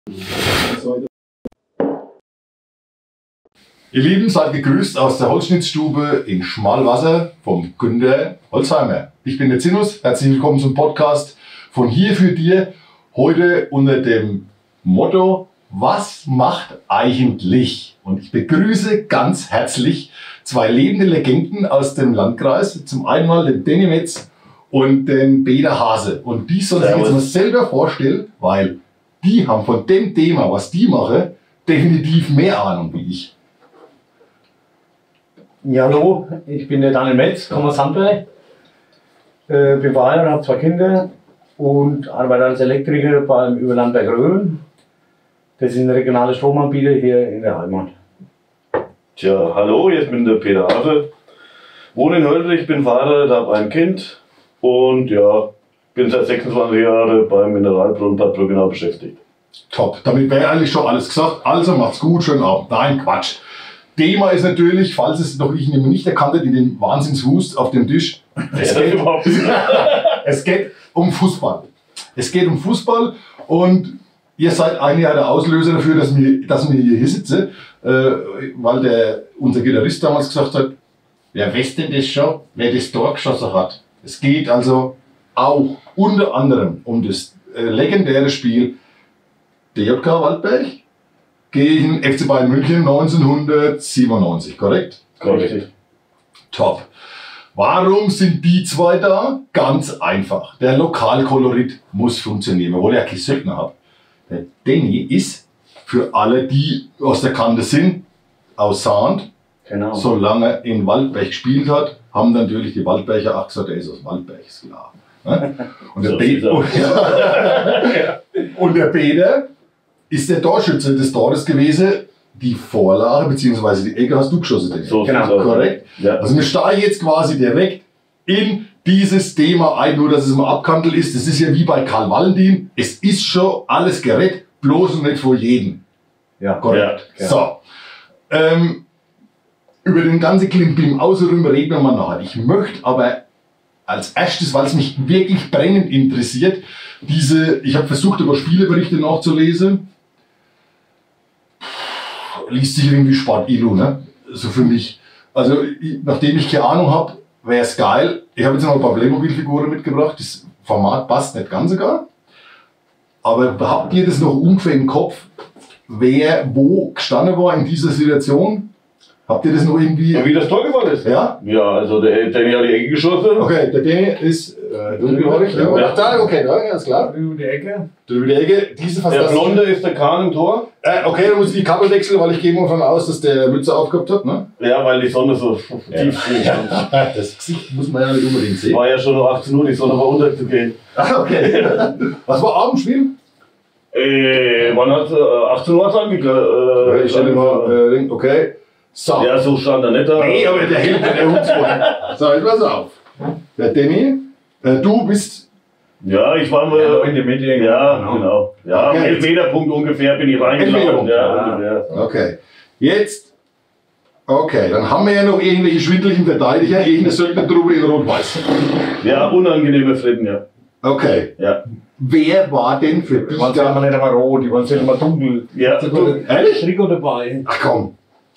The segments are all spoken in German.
Ihr Lieben, seid gegrüßt aus der Holzschnitzstube in Schmalwasser vom Günter Holzheimer. Ich bin der Zinus, herzlich willkommen zum Podcast von hier für dir. Heute unter dem Motto, was macht eigentlich? Und ich begrüße ganz herzlich zwei lebende Legenden aus dem Landkreis. Zum einen mal den Danny Metz und den Peter Hase. Und die sollen sich jetzt mal selber vorstellen, weil die haben von dem Thema, was die machen, definitiv mehr Ahnung wie ich. Ja, hallo, ich bin der Daniel Metz, komme aus Handwerk, bin verheiratet, habe 2 Kinder und arbeite als Elektriker beim Überlandberg Röhren. Das ist ein regionaler Stromanbieter hier in der Heimat. Tja, hallo, ich bin der Peter Hase, wohne in Höldrich, bin verheiratet, habe ein Kind und ja, bin seit 26 Jahren beim Mineralbrunnen Bad Brückenau beschäftigt. Top, damit wäre eigentlich schon alles gesagt. Also macht's gut, schönen Abend. Nein, Quatsch. Thema ist natürlich, falls es noch ich nicht erkannt hätte, den Wahnsinnswust auf dem Tisch. Es geht um Fußball. Es geht um Fußball und ihr seid eigentlich der Auslöser dafür, dass wir hier sitzen, weil unser Gitarrist damals gesagt hat, wer weiß denn das schon, wer das Tor geschossen hat. Es geht also auch unter anderem um das legendäre Spiel DJK Waldberg gegen FC Bayern München 1997, korrekt? Korrekt. Top. Warum sind die zwei da? Ganz einfach. Der Lokalkolorit muss funktionieren. Wir wollen ja keinen Söldner haben. Der Danny ist für alle, die aus der Kante sind, aus Sand. Genau. Solange er in Waldberg gespielt hat, haben natürlich die Waldberger auch gesagt, er ist aus Waldberg, ist klar. Und der, und der Peter ist der Torschütze des Tores gewesen. Die Vorlage bzw. die Ecke hast du geschossen. So genau, korrekt. Ja. Also wir steigen jetzt quasi direkt in dieses Thema ein, nur dass es mal abkantelt ist. Das ist ja wie bei Karl Valentin. Es ist schon alles gerettet, bloß nicht vor jedem. Ja, korrekt. Ja. So. Über den ganzen Klimbim außenrum reden wir mal nachher. Ich möchte aber als erstes, weil es mich wirklich brennend interessiert, ich habe versucht, über Spieleberichte nachzulesen. Liest sich irgendwie Sport-Ilu, ne? So für mich. Also, nachdem ich keine Ahnung habe, wäre es geil. Ich habe jetzt noch ein paar Playmobil-Figuren mitgebracht. Das Format passt nicht ganz sogar. Aber habt ihr das noch ungefähr im Kopf, wer wo gestanden war in dieser Situation? Habt ihr das noch irgendwie? Und wie das Tor geworden ist? Ja? Ja, also der Danny hat die Ecke geschossen. Okay, der Danny ist dunkelhaarig. Ja. Ach, da, okay, da, ganz klar. Über die Ecke. Drüber die Ecke. Diese Der Blonde ist der Kahn im Tor. Okay, dann muss ich die Kappe wechseln, weil ich gehe mal davon aus, dass der Mütze aufgehabt hat, ne? Ja, weil die Sonne so tief steht. Das Gesicht muss man ja nicht unbedingt sehen. War ja schon noch 18 Uhr, die Sonne war unterzugehen. Okay. Was war Abendspiel? Wann hat 18 Uhr angekündigt? Ich stelle mal, okay. So. Ja, so stand er nicht da. Nee, aber der hält der Hundsboden. So, jetzt pass auf. Der Danny, du bist. Ja, ich war mal in der Mitte. Ja, genau. Ja, okay. am Elfmeterpunkt ungefähr bin ich reingelaufen. Ja, ungefähr. Okay. Jetzt. Okay, dann haben wir ja noch irgendwelche schwindeligen Verteidiger, irgendeine Söldnertruppe in Rot-Weiß. Ja, unangenehme Fritten, ja. Okay. Ja. Wer war denn für dich Die waren da? nicht einmal rot, die waren nicht einmal dunkel. Ja. Ehrlich? Trikot dabei. Ach komm.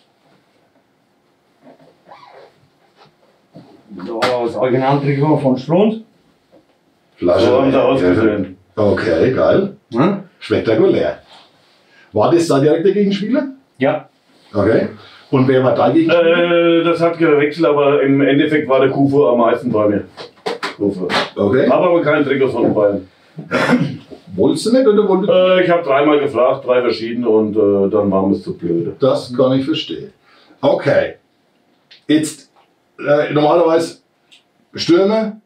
So, das Originaltrikot von Strund. Flasche. So haben sie ausgesehen. Okay, geil. Hm? Spektakulär. War das da direkt der Gegenspieler? Ja. Okay. Und wer war dein Gegenspieler? Das hat gewechselt, aber im Endeffekt war der Kufu am meisten bei mir. Kufu. Okay. Habe aber kein Trikot von den Bayern. Wolltest du nicht oder wolltest du? Ich habe 3-mal gefragt, 3 verschiedene und dann war mir zu blöde. Das kann ich verstehen. Okay. Jetzt normalerweise Stürmer.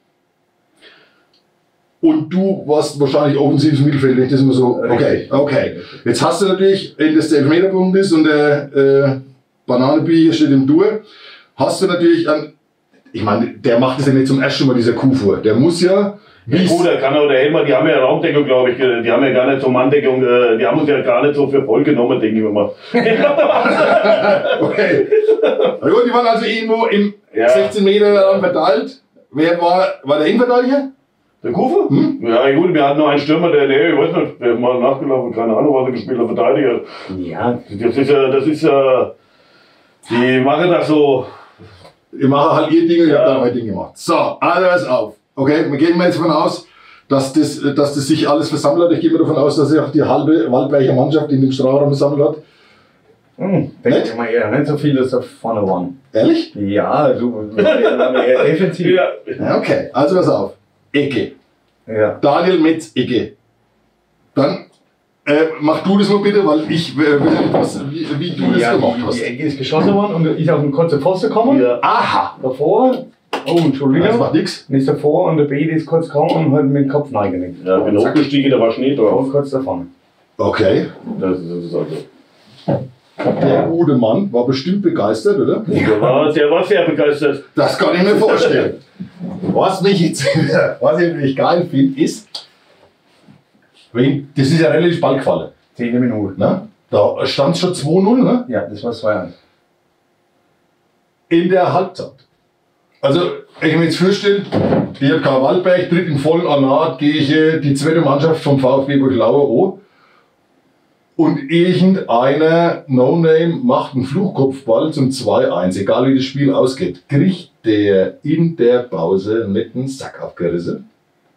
Und du warst wahrscheinlich offensives Mittelfeld, wenn ich das immer so. Okay, okay. Jetzt hast du natürlich, wenn das der Elfmeterpunkt ist und der Bananenbi steht im Tor, hast du natürlich ich meine, der macht das ja nicht zum ersten Mal, dieser Kuhfuhr. Der muss ja. Ja, gut, der kann auch der Helmer, die haben ja Raumdeckung, glaube ich. Die haben ja gar nicht so Manndeckung, die haben uns ja gar nicht so für voll genommen, denke ich mir mal. Okay. Na gut, die waren also irgendwo im 16 Meter verteilt. Wer war der Innenverteidiger? Der Kufe? Ja gut, wir hatten noch einen Stürmer, ich weiß nicht, der mal nachgelaufen, keine Ahnung, was er gespielt hat, Verteidiger. Ja. Das ist ja, die machen das so. Ihr macht halt ihr Ding und ihr habt dann mein Ding gemacht. So, also pass auf. Okay, wir gehen mal jetzt davon aus, dass das sich alles versammelt hat. Ich gehe mal davon aus, dass sich auch die halbe Waldberger Mannschaft in dem Strafraum versammelt hat. Denke ich mal eher nicht so viel, dass da vorne waren. Ehrlich? Ja, du, eher defensiv. Ja. Ja, okay, also pass auf. Ecke. Ja. Daniel Metz, Ecke. Dann mach du das mal bitte, weil ich will nicht, wie du das gemacht hast. Die Ecke ist geschossen worden und ich auf einen kurzen Pfosten gekommen. Ja. Aha! Davor, oh Entschuldigung, Das macht nichts. und ist davor und der Beat ist kurz gekommen und hat mit dem Kopf reingelegt. Ja, bin hochgestiegen, da war Schnee drauf. Und kurz davon. Okay. Das ist also. Der gute Mann war bestimmt begeistert, oder? Der war sehr begeistert. Das kann ich mir vorstellen. Was ich nämlich geil finde, ist, das ist ja relativ bald gefallen. 10. Minute. Ne? Da stand es schon 2-0, ne? Ja, das war 2-1. In der Halbzeit. Also, ich mir jetzt vorstellen, die JK Waldberg tritt in vollen Ornat gegen die zweite Mannschaft vom VfB Burglaue an. Und irgendeiner No-Name macht einen Fluchkopfball zum 2-1, egal wie das Spiel ausgeht. Kriegt der in der Pause mit einen Sack abgerissen?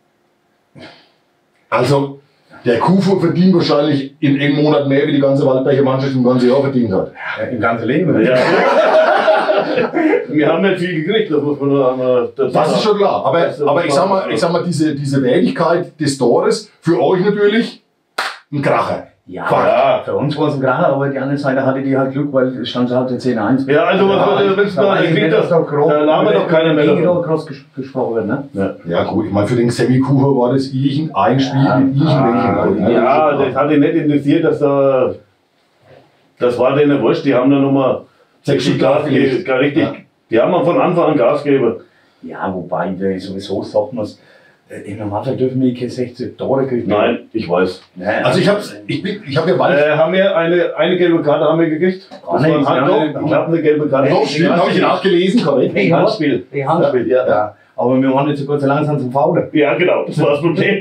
Also, der Kufu verdient wahrscheinlich in einem Monat mehr, wie die ganze Waldberger Mannschaft im ganzen Jahr verdient hat. Ja, im ganzen Leben. Ja. Wir haben nicht viel gekriegt, das muss man nur einmal dazu Das ist sagen. schon klar. Aber ich sag mal diese Wertigkeit des Tores, für euch natürlich ein Kracher. Ja, Ja. für uns war es ein Kracher, aber die andere Seite hatte die halt Glück, weil es stand halt der 10-1. Ja, also was willst du da? Ich krieg das, da labert doch keiner mehr davon. groß gesprochen wird, ne? Ja gut, ich meine für den Semi-Kufer war das irgendein Spiel mit irgendwelchen. Ja, das hat ihn nicht interessiert, dass da. Das war denen wurscht, die haben da nochmal Sechs Gas gegeben. Gar richtig. Ja. Die haben von Anfang an Gas gegeben. Ja, wobei der sowieso sagt man es, im Normalfall dürfen wir keine 16 Tore kriegen. Nein, ich weiß. Nein, Also ich habe ja Wald. Haben wir eine gelbe Karte haben wir gekriegt? Das war ein Handspiel. Ich habe eine gelbe Karte. Doch, stimmt, habe ich nachgelesen, korrekt. Hey, Handspiel. Die Handspiel, ja. Aber wir waren nicht so kurz so langsam zum Faulen. Ja, genau, das war das Problem.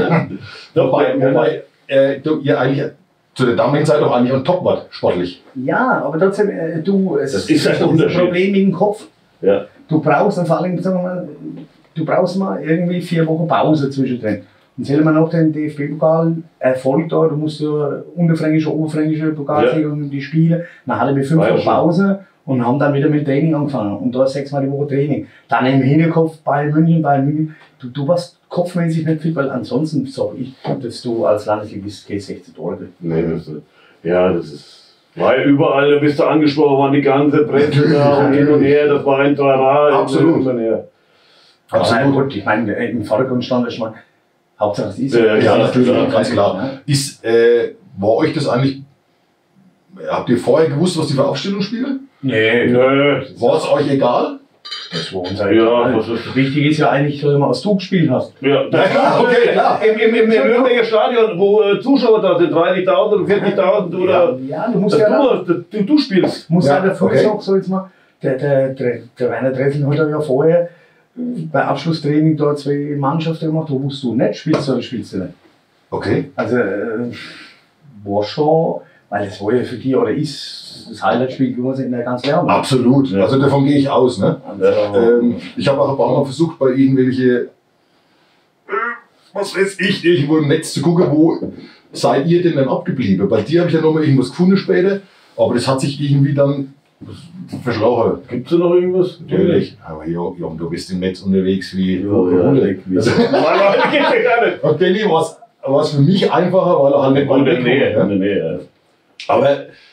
Wobei ihr eigentlich zu der damaligen Zeit auch eigentlich on top wart, sportlich. Ja, aber trotzdem, Das ist ein Unterschied. Problem im Kopf. Ja. Du brauchst vor allem, sagen wir mal, du brauchst mal irgendwie 4 Wochen Pause zwischendrin. Und zählen wir noch den DFB-Pokal Erfolg da, du musst ja unterfränkische, oberfränkische Pokalsieger und die Spiele. Dann hatten wir 5 Wochen Pause und haben dann wieder mit Training angefangen. Und da 6-mal die Woche Training. Dann im Hinterkopf Bayern München. Du warst kopfmäßig nicht fit, weil ansonsten sag ich, dass du als Landesligist keine 16 Tore kriegst. Nee, das ist. Weil überall, da bist du angesprochen worden, die ganze Presse da und hin und her, das war ein Trara. Absolut. Absolut. Gut, ich meine, im Vordergrund stand schon mal, Hauptsache es ist. Ja, natürlich, ganz klar. Ja. War euch das eigentlich, habt ihr vorher gewusst, was die für Aufstellung spielen? Nee, Nö. War es euch egal? das war uns Ja, egal. das ist. Wichtig ist ja eigentlich, dass du immer aus du gespielt hast. Ja, Okay, klar. Im Nürnberger Stadion, wo Zuschauer da sind, 30.000 oder 40.000 oder. Ja, du musst ja Du spielst. musst Ja, ja dafür okay. sagen, so jetzt mal, der Werner Dressel hat ja vorher bei Abschlusstraining da 2 Mannschaften gemacht, wo du nicht spielst oder spielst du nicht. Okay. Also war schon, weil es war ja für die oder ist das Highlight-Spiel gewesen in der ganzen Werbung. Absolut. Ja. Also davon gehe ich aus. Ne? Also, Ich habe auch ein paar Mal versucht, bei irgendwelche, was weiß ich, irgendwo im Netz zu gucken, wo seid ihr denn dann abgeblieben? Bei dir habe ich ja nochmal irgendwas gefunden später, aber das hat sich irgendwie dann verschlagen. Gibt es noch irgendwas? Natürlich. Aber Jom, du bist im Netz unterwegs wie Hunde. Also, und Danny war es für mich einfacher, weil er halt nicht In weit der weg Nähe, war, in ja. der Nähe. Aber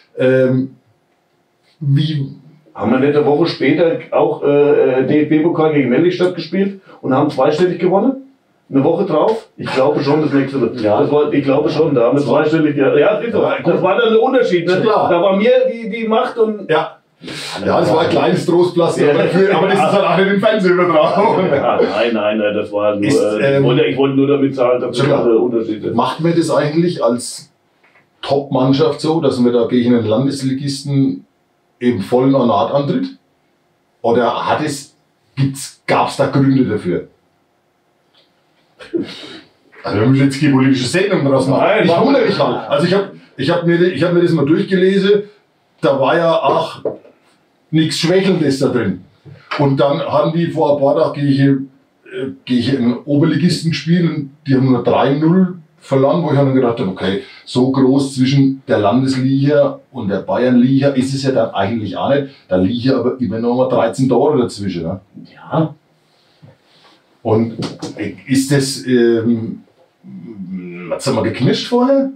wie, Haben wir nicht eine Woche später auch DFB-Pokal gegen Wendigstadt gespielt und haben zweistellig gewonnen? Eine Woche drauf? Ich glaube schon, das nächste. Ja. Ich glaube schon, da haben wir zweistellig. Ja, das ist so. Das war dann der Unterschied. Ne? Klar. Da war mir die Macht und. ja. Ja, das war ein kleines Trostpflaster, aber das ist halt auch nicht im Fernsehen übertragen. Ja, nein, das war nur. Ist, ich wollte nur damit sagen, dass das klar. der Unterschied ist. Macht man das eigentlich als Top-Mannschaft so, dass man da gegen einen Landesligisten im vollen Ornat antritt? Oder gab es da Gründe dafür? Also wir müssen jetzt keine politische Sendung draus machen. Nein, Ich machen wundere wir mich halt. Also ich hab mir das mal durchgelesen, da war ja auch nichts Schwächelndes da drin. Und dann haben die vor ein paar Tagen gehe ich in einen Oberligisten gespielt und die haben nur 3-0 verloren, wo ich dann gedacht habe, okay, so groß zwischen der Landesliga und der Bayernliga ist es ja dann eigentlich auch nicht. Da liegen ja aber immer noch mal 13 Tore dazwischen. Ne? Ja. Und ist das, hat's da mal geknirscht vorher?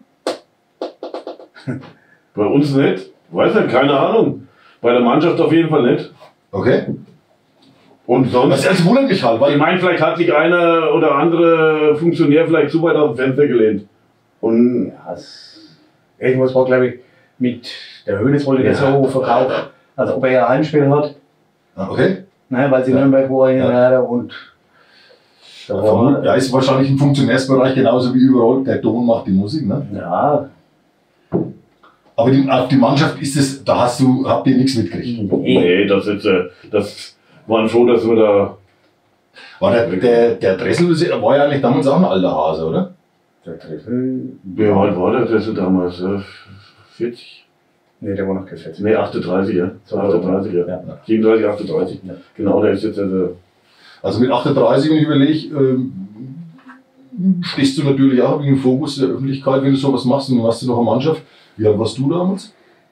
Bei uns nicht. Weiß nicht, keine Ahnung. Bei der Mannschaft auf jeden Fall nicht. Okay. Und sonst. Das wundert mich halt, Ich weil meine, vielleicht hat sich einer oder andere Funktionär vielleicht zu weit aus dem Fenster gelehnt. Und Ja, irgendwas war, glaube ich, mit der Hönes wollte der so verkaufen, als ob er ja ein Heimspiel hat, okay. ne, weil sie Nürnberg war und da war, Ja, ist wahrscheinlich im Funktionärsbereich genauso wie überall. Der Ton macht die Musik, ne? ja, Aber auf die Mannschaft ist es, habt ihr nichts mitgekriegt. nee, das waren froh, dass wir da. War der Dressel war ja eigentlich damals auch ein alter Hase, oder? der Treffel, Wie alt war der Dressel damals? 40? ne, der war noch gesetzt. Nee, 38, ja. So, 38, ja. ja. 37, 38. Ja. Genau, der ist jetzt. Also mit 38, wenn ich überlege, stehst du natürlich auch im Fokus der Öffentlichkeit, wenn du sowas machst und dann hast du noch eine Mannschaft. Wie alt warst du damals?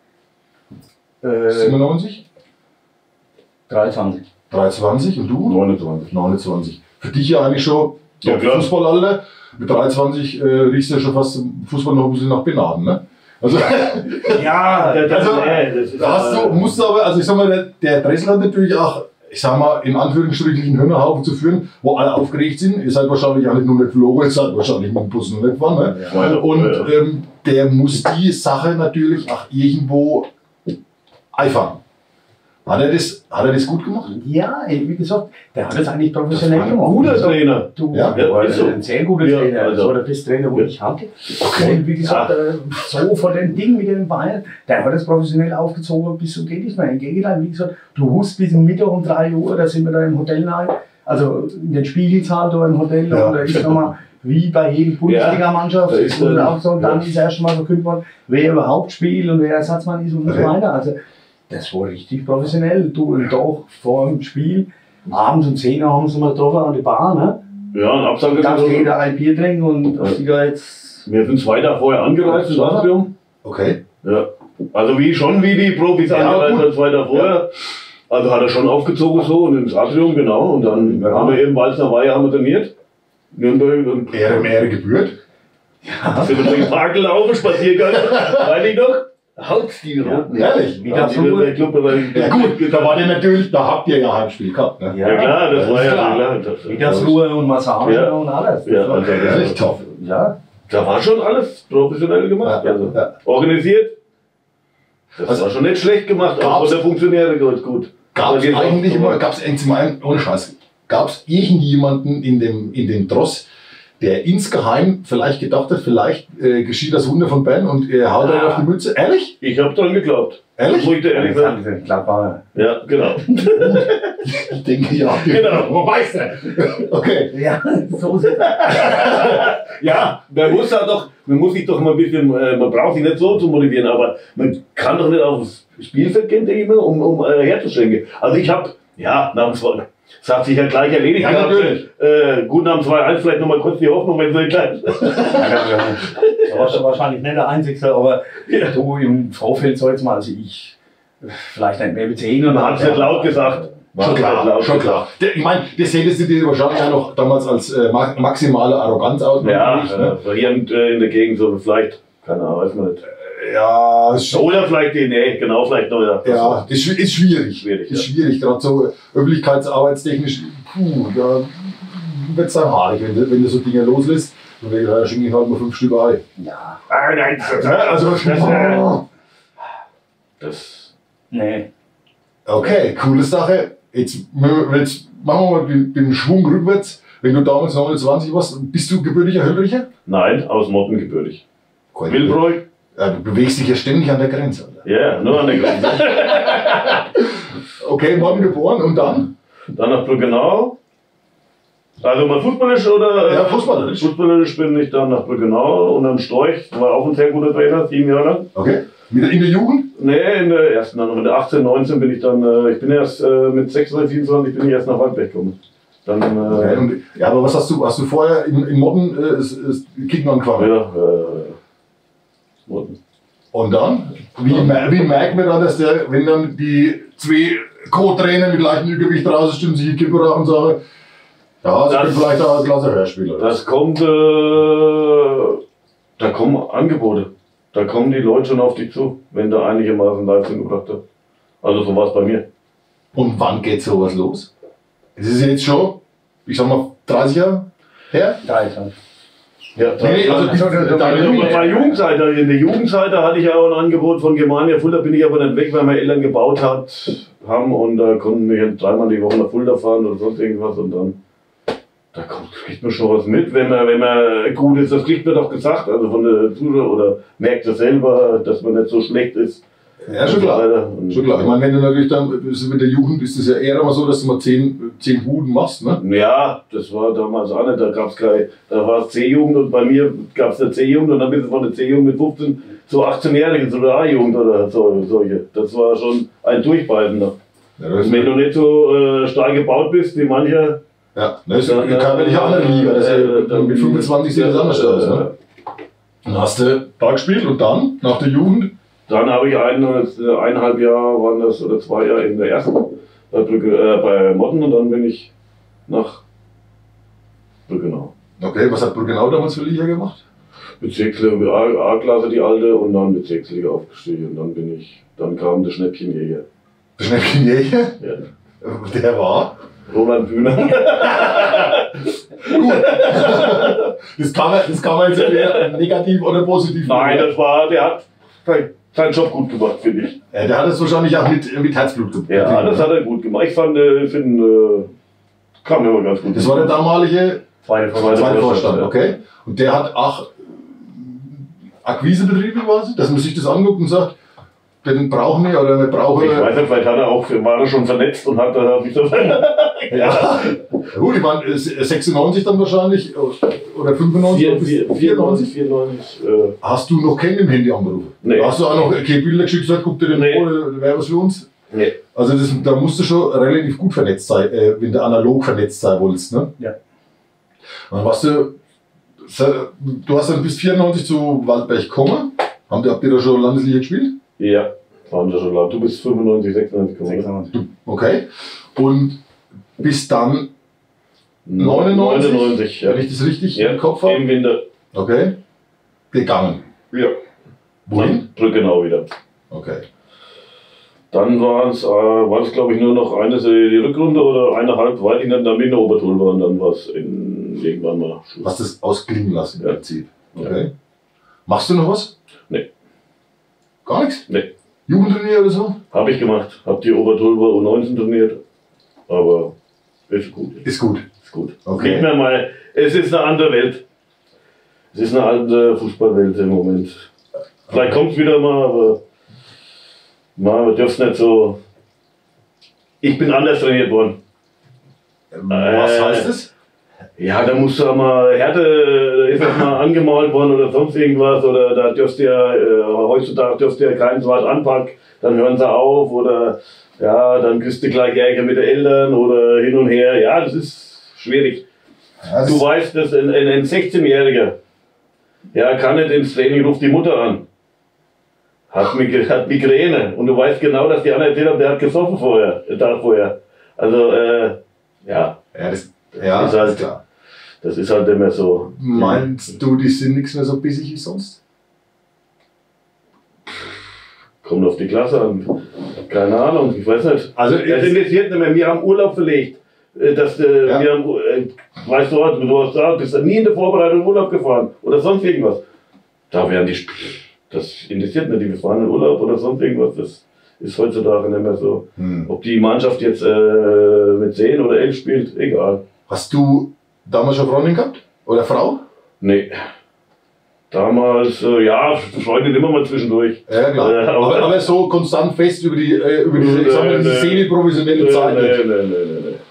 97? 23. 23 und du? 29. 29. Für dich ja eigentlich schon Ja, klar. Fußballalter. Mit 23 riechst du ja schon fast im Fußball noch ein bisschen nach Benaden, ne? Also, Ja, das ist, da musst du aber, also ich sag mal, der Dressel hat natürlich auch, ich sag mal, in Anführungsstrichen einen Hühnerhaufen zu führen, wo alle aufgeregt sind. Ihr seid wahrscheinlich auch nicht nur mit geflogen, ihr seid wahrscheinlich mit dem Bus noch nicht gefahren, ne? Ja. Und der muss die Sache natürlich auch irgendwo eifern. Hat er das gut gemacht? ja, wie gesagt, der hat das eigentlich professionell Das war ein gemacht. Guter Trainer. Du, Ja, der war ist so. ein sehr guter Ja, Trainer. also. Das war der beste Trainer, wo ich hatte. Okay. Und wie gesagt, so von dem Ding mit dem Bayern, der hat das professionell aufgezogen bis zum geht nicht mehr. Im Gegenteil, wie gesagt, du wusst bis Mittag um 3 Uhr, da sind wir da im Hotel rein, also in den Spiegelzahl da im Hotel, Ja. und da ist nochmal, wie bei jedem Bundesliga-Mannschaft, da ist wurde dann- auch so, und dann ist erst mal verkündet worden, wer überhaupt spielt und wer Ersatzmann ist und so Okay. weiter. Also, das war richtig professionell. Du, und doch vor dem Spiel, abends um 10 Uhr haben sie mal getroffen an die Bar, ne? Ja, ein Absage. Darf jeder ein Bier trinken und ob die da jetzt. Wir sind 2 Tage vorher angereist ins Atrium. Okay. Ja. Also wie die Profis Ja, angereist gut. sind 2 Tage vorher. Also hat er schon aufgezogen so und ins Atrium, genau. Und dann haben wir eben Walzner Weihe haben wir trainiert. Nürnberg und Ehre gebührt. sind wir durch den Park gelaufen, Spaziergang. Weiß ich noch? Haut's die roten. Ehrlich? Ja, der Club, Ja gut, da war der natürlich, da habt ihr ja Heimspiel gehabt. Ne? Ja klar, das war ja klar. Mittagsruhe und Massage Ja. und alles. Ja, also Das ist echt top. Ja. da war schon alles professionell gemacht. Ja, Also ja. organisiert. Das Also war schon nicht schlecht gemacht, auch von der Funktionäre gut. Gab es Da geht's eigentlich auch- immer, ohne Scheiß, gab es irgendjemanden in dem Tross, der insgeheim vielleicht gedacht hat, vielleicht geschieht das Wunder von Ben und er haut euch auf die Mütze? Ehrlich? Ich habe dran geglaubt. Ehrlich? Muss ich dir ehrlich sagen. Klar, Ja, genau. Ich denke ja. Genau. Wo weißt du? Okay. ja, so ist es. Ja, man muss sich doch mal ein bisschen, man braucht sich nicht so zu motivieren, aber man kann doch nicht aufs Spielfeld gehen, denke ich mal, um herzuschenken. Also ich habe, ja, nach dem 2, das hat sich ja gleich erledigt. Ja, gehabt. natürlich. Gut, nach dem 2-1 vielleicht nochmal kurz die Hoffnung, wenn es nicht klappt. Du warst ja wahrscheinlich nicht der Einzige, aber du im Vorfeld so jetzt mal, also ich vielleicht nicht mehr mit 10 und Man hat es nicht laut gesagt. Schon klar, schon klar. Ich meine, das hättest du dir wahrscheinlich auch noch damals als maximale Arroganz Ja, ausgelegt. hier in der Gegend so vielleicht, keine Ahnung, weiß man nicht. Ja, ist schon. Oder vielleicht, nee, genau, vielleicht noch. Ja, ist schwierig. Schwierig, Ist schwierig, gerade so öffentlichkeitsarbeitstechnisch. Da wird es dann haarig, wenn du so Dinge loslässt. Und da schenke ich halt mal 5 Stück Ei. Ja, Ah, nein, Also, das nee. okay, coole Sache. Jetzt machen wir mal den Schwung rückwärts. Wenn du damals 29 warst, bist du gebürtiger Höllricher? nein, aus Motten gebürtig. Wilbräu? Ja, du bewegst dich ja ständig an der Grenze. Alter. Ja, nur an der Grenze. Okay, Motten geboren und dann? Dann nach Brückenau. Also mal fußballisch oder? Ja, fußballerisch. Fußballerisch bin ich dann nach Brückenau und am Storch, war auch ein sehr guter Trainer, 7 Jahre lang. Okay. In der Jugend? Nee, in der ersten, dann mit 18, 19 bin ich dann, ich bin erst mit 26, 27 bin ich erst nach Waldberg gekommen. Dann, Okay. Und, ja, aber was hast du vorher in Modden Kicken angefangen? ja, Motten. Und dann? Wie merkt man dann, dass wenn dann die zwei Co-Trainer mit leichtem Übergewicht draußen stimmen, sich die Kippe rauchen und sagen, ja, sie können vielleicht auch ein klasse Hörspieler. Das kommt, da kommen Angebote. Da kommen die Leute schon auf dich zu, wenn du einigermaßen Leistung gebracht hast. Also so war es bei mir. Und wann geht sowas los? Es ist jetzt schon, ich sag mal, 30 Jahre her? 13. Ja, Nee, also deine Jugend. Bei Jugendzeit, in der Jugendzeit hatte ich ja auch ein Angebot von Germania Fulda, bin ich aber nicht weg, weil meine Eltern gebaut haben und da konnten wir dreimal die Woche nach Fulda fahren oder sonst irgendwas und dann, da kriegt man schon was mit, wenn man gut ist, das kriegt man doch gesagt, also von der Zuschauer oder merkt das selber, dass man nicht so schlecht ist. Ja, schon klar. Schon klar. Ich meine, wenn du natürlich dann, mit der Jugend ist es ja eher immer so, dass du mal 10 Buden machst, ne? Ja, das war damals auch nicht, da war es C-Jugend und bei mir gab es eine C-Jugend und dann bist du von der C-Jugend mit 15 zu 18-Jährigen zu der A-Jugend oder solche. Das war schon ein Durchbeißen noch. Ja, das ist Wenn du nicht so stark gebaut bist wie mancher. ja, das ist keine andere Liga. Das ist ja, mit 25 sieht das anders aus, ne? Dann hast du da gespielt und dann, nach der Jugend? Dann habe ich 1,5 Jahre waren das oder 2 Jahre in der ersten bei Motten und dann bin ich nach Brückenau. Okay, was hat Brückenau damals für Liga gemacht? Bezirksliga A-Klasse die alte und dann Bezirksliga aufgestiegen und dann kam der Schnäppchenjäger. Der Schnäppchenjäger? Ja. Der war? Roland Bühner. Gut. Das kann man jetzt entweder negativ oder positiv Nein, nehmen. der hat seinen Job gut gemacht, finde ich. Der hat es wahrscheinlich auch mit Herzblut gemacht. Ja, das hat er gut gemacht. Ich finde, kam immer ganz gut. Das war der damalige Zweite zweite Vorstand, ja. okay? Und der hat auch Akquisebetriebe quasi, dass man sich das anguckt und sagt, den brauchen wir oder wir brauchen. Ich weiß nicht, vielleicht war er schon vernetzt und hat sich so. Ja, gut, ich meine, 96 dann wahrscheinlich oder 95 bis 94. Hast du noch keinen im Handy angerufen? Nee. Hast du auch noch keine Bilder geschickt, gesagt, guck dir den Nee. an, wäre was für uns? Nee. Also da musst du schon relativ gut vernetzt sein, wenn du analog vernetzt sein willst, ne? Ja. Und dann warst du hast dann bis 94 zu Waldberg gekommen. Habt ihr da schon Landesliga gespielt? Ja, waren wir schon lang. Du bist 95, 96 gekommen. 96. Okay. Und bis dann 99? 99, ja. Wenn ich das richtig Ja, im Kopf habe? im Winter. Okay. Gegangen. Ja. Wohin? Brückenau wieder. Okay. Dann war es, glaube ich, nur noch die Rückrunde oder 1,5, weiß ich nicht, dann bin ich in der Obertul war und dann war es irgendwann mal Schluss. Hast das ausklingen lassen im Ja. Prinzip. Okay. Machst du noch was? Nee. Gar nichts? Nee. Jugendturnier oder so? Habe ich gemacht. Habe die Obertul U19 trainiert. Aber ist gut. Ist gut. Ist gut. Okay. Nicht mehr mal. Es ist eine andere Welt. Es ist eine andere Fußballwelt im Moment. Vielleicht kommt es wieder mal, aber man dürft nicht so. Ich bin anders trainiert worden. Was heißt das? Ja, da musst du auch mal Härte, ist das mal angemalt worden oder sonst irgendwas, oder da dürfst du ja, heutzutage dürfst du ja keinen Wort anpacken, dann hören sie auf, oder ja, dann kriegst du gleich Ärger mit den Eltern oder hin und her. Ja, das ist schwierig. Ja, Du weißt, dass ein 16-Jähriger, ja, kann nicht ins Training, ruft die Mutter an. Hat Migräne. Und du weißt genau, dass die anderen erzählt haben, der hat gesoffen den Tag vorher. Also, ja. das ist halt- ist klar. Das ist halt immer so. Meinst du, die sind nichts mehr so bissig wie sonst? Kommt auf die Klasse an. Keine Ahnung, ich weiß nicht. Also, Das interessiert nicht mehr. Wir haben Urlaub verlegt. Wir haben, weißt du bist nie in der Vorbereitung in Urlaub gefahren oder sonst irgendwas. Da werden die. Das interessiert nicht, wir fahren in Urlaub oder sonst irgendwas. Das ist heutzutage nicht mehr so. Ob die Mannschaft jetzt mit 10 oder 11 spielt, egal. Hast du damals schon Freundin gehabt? Oder Frau? Nee. Damals, ja, Freundin immer mal zwischendurch. Ja, klar. Aber so konstant fest über diese Nee, semi-professionelle Zeit. Nee.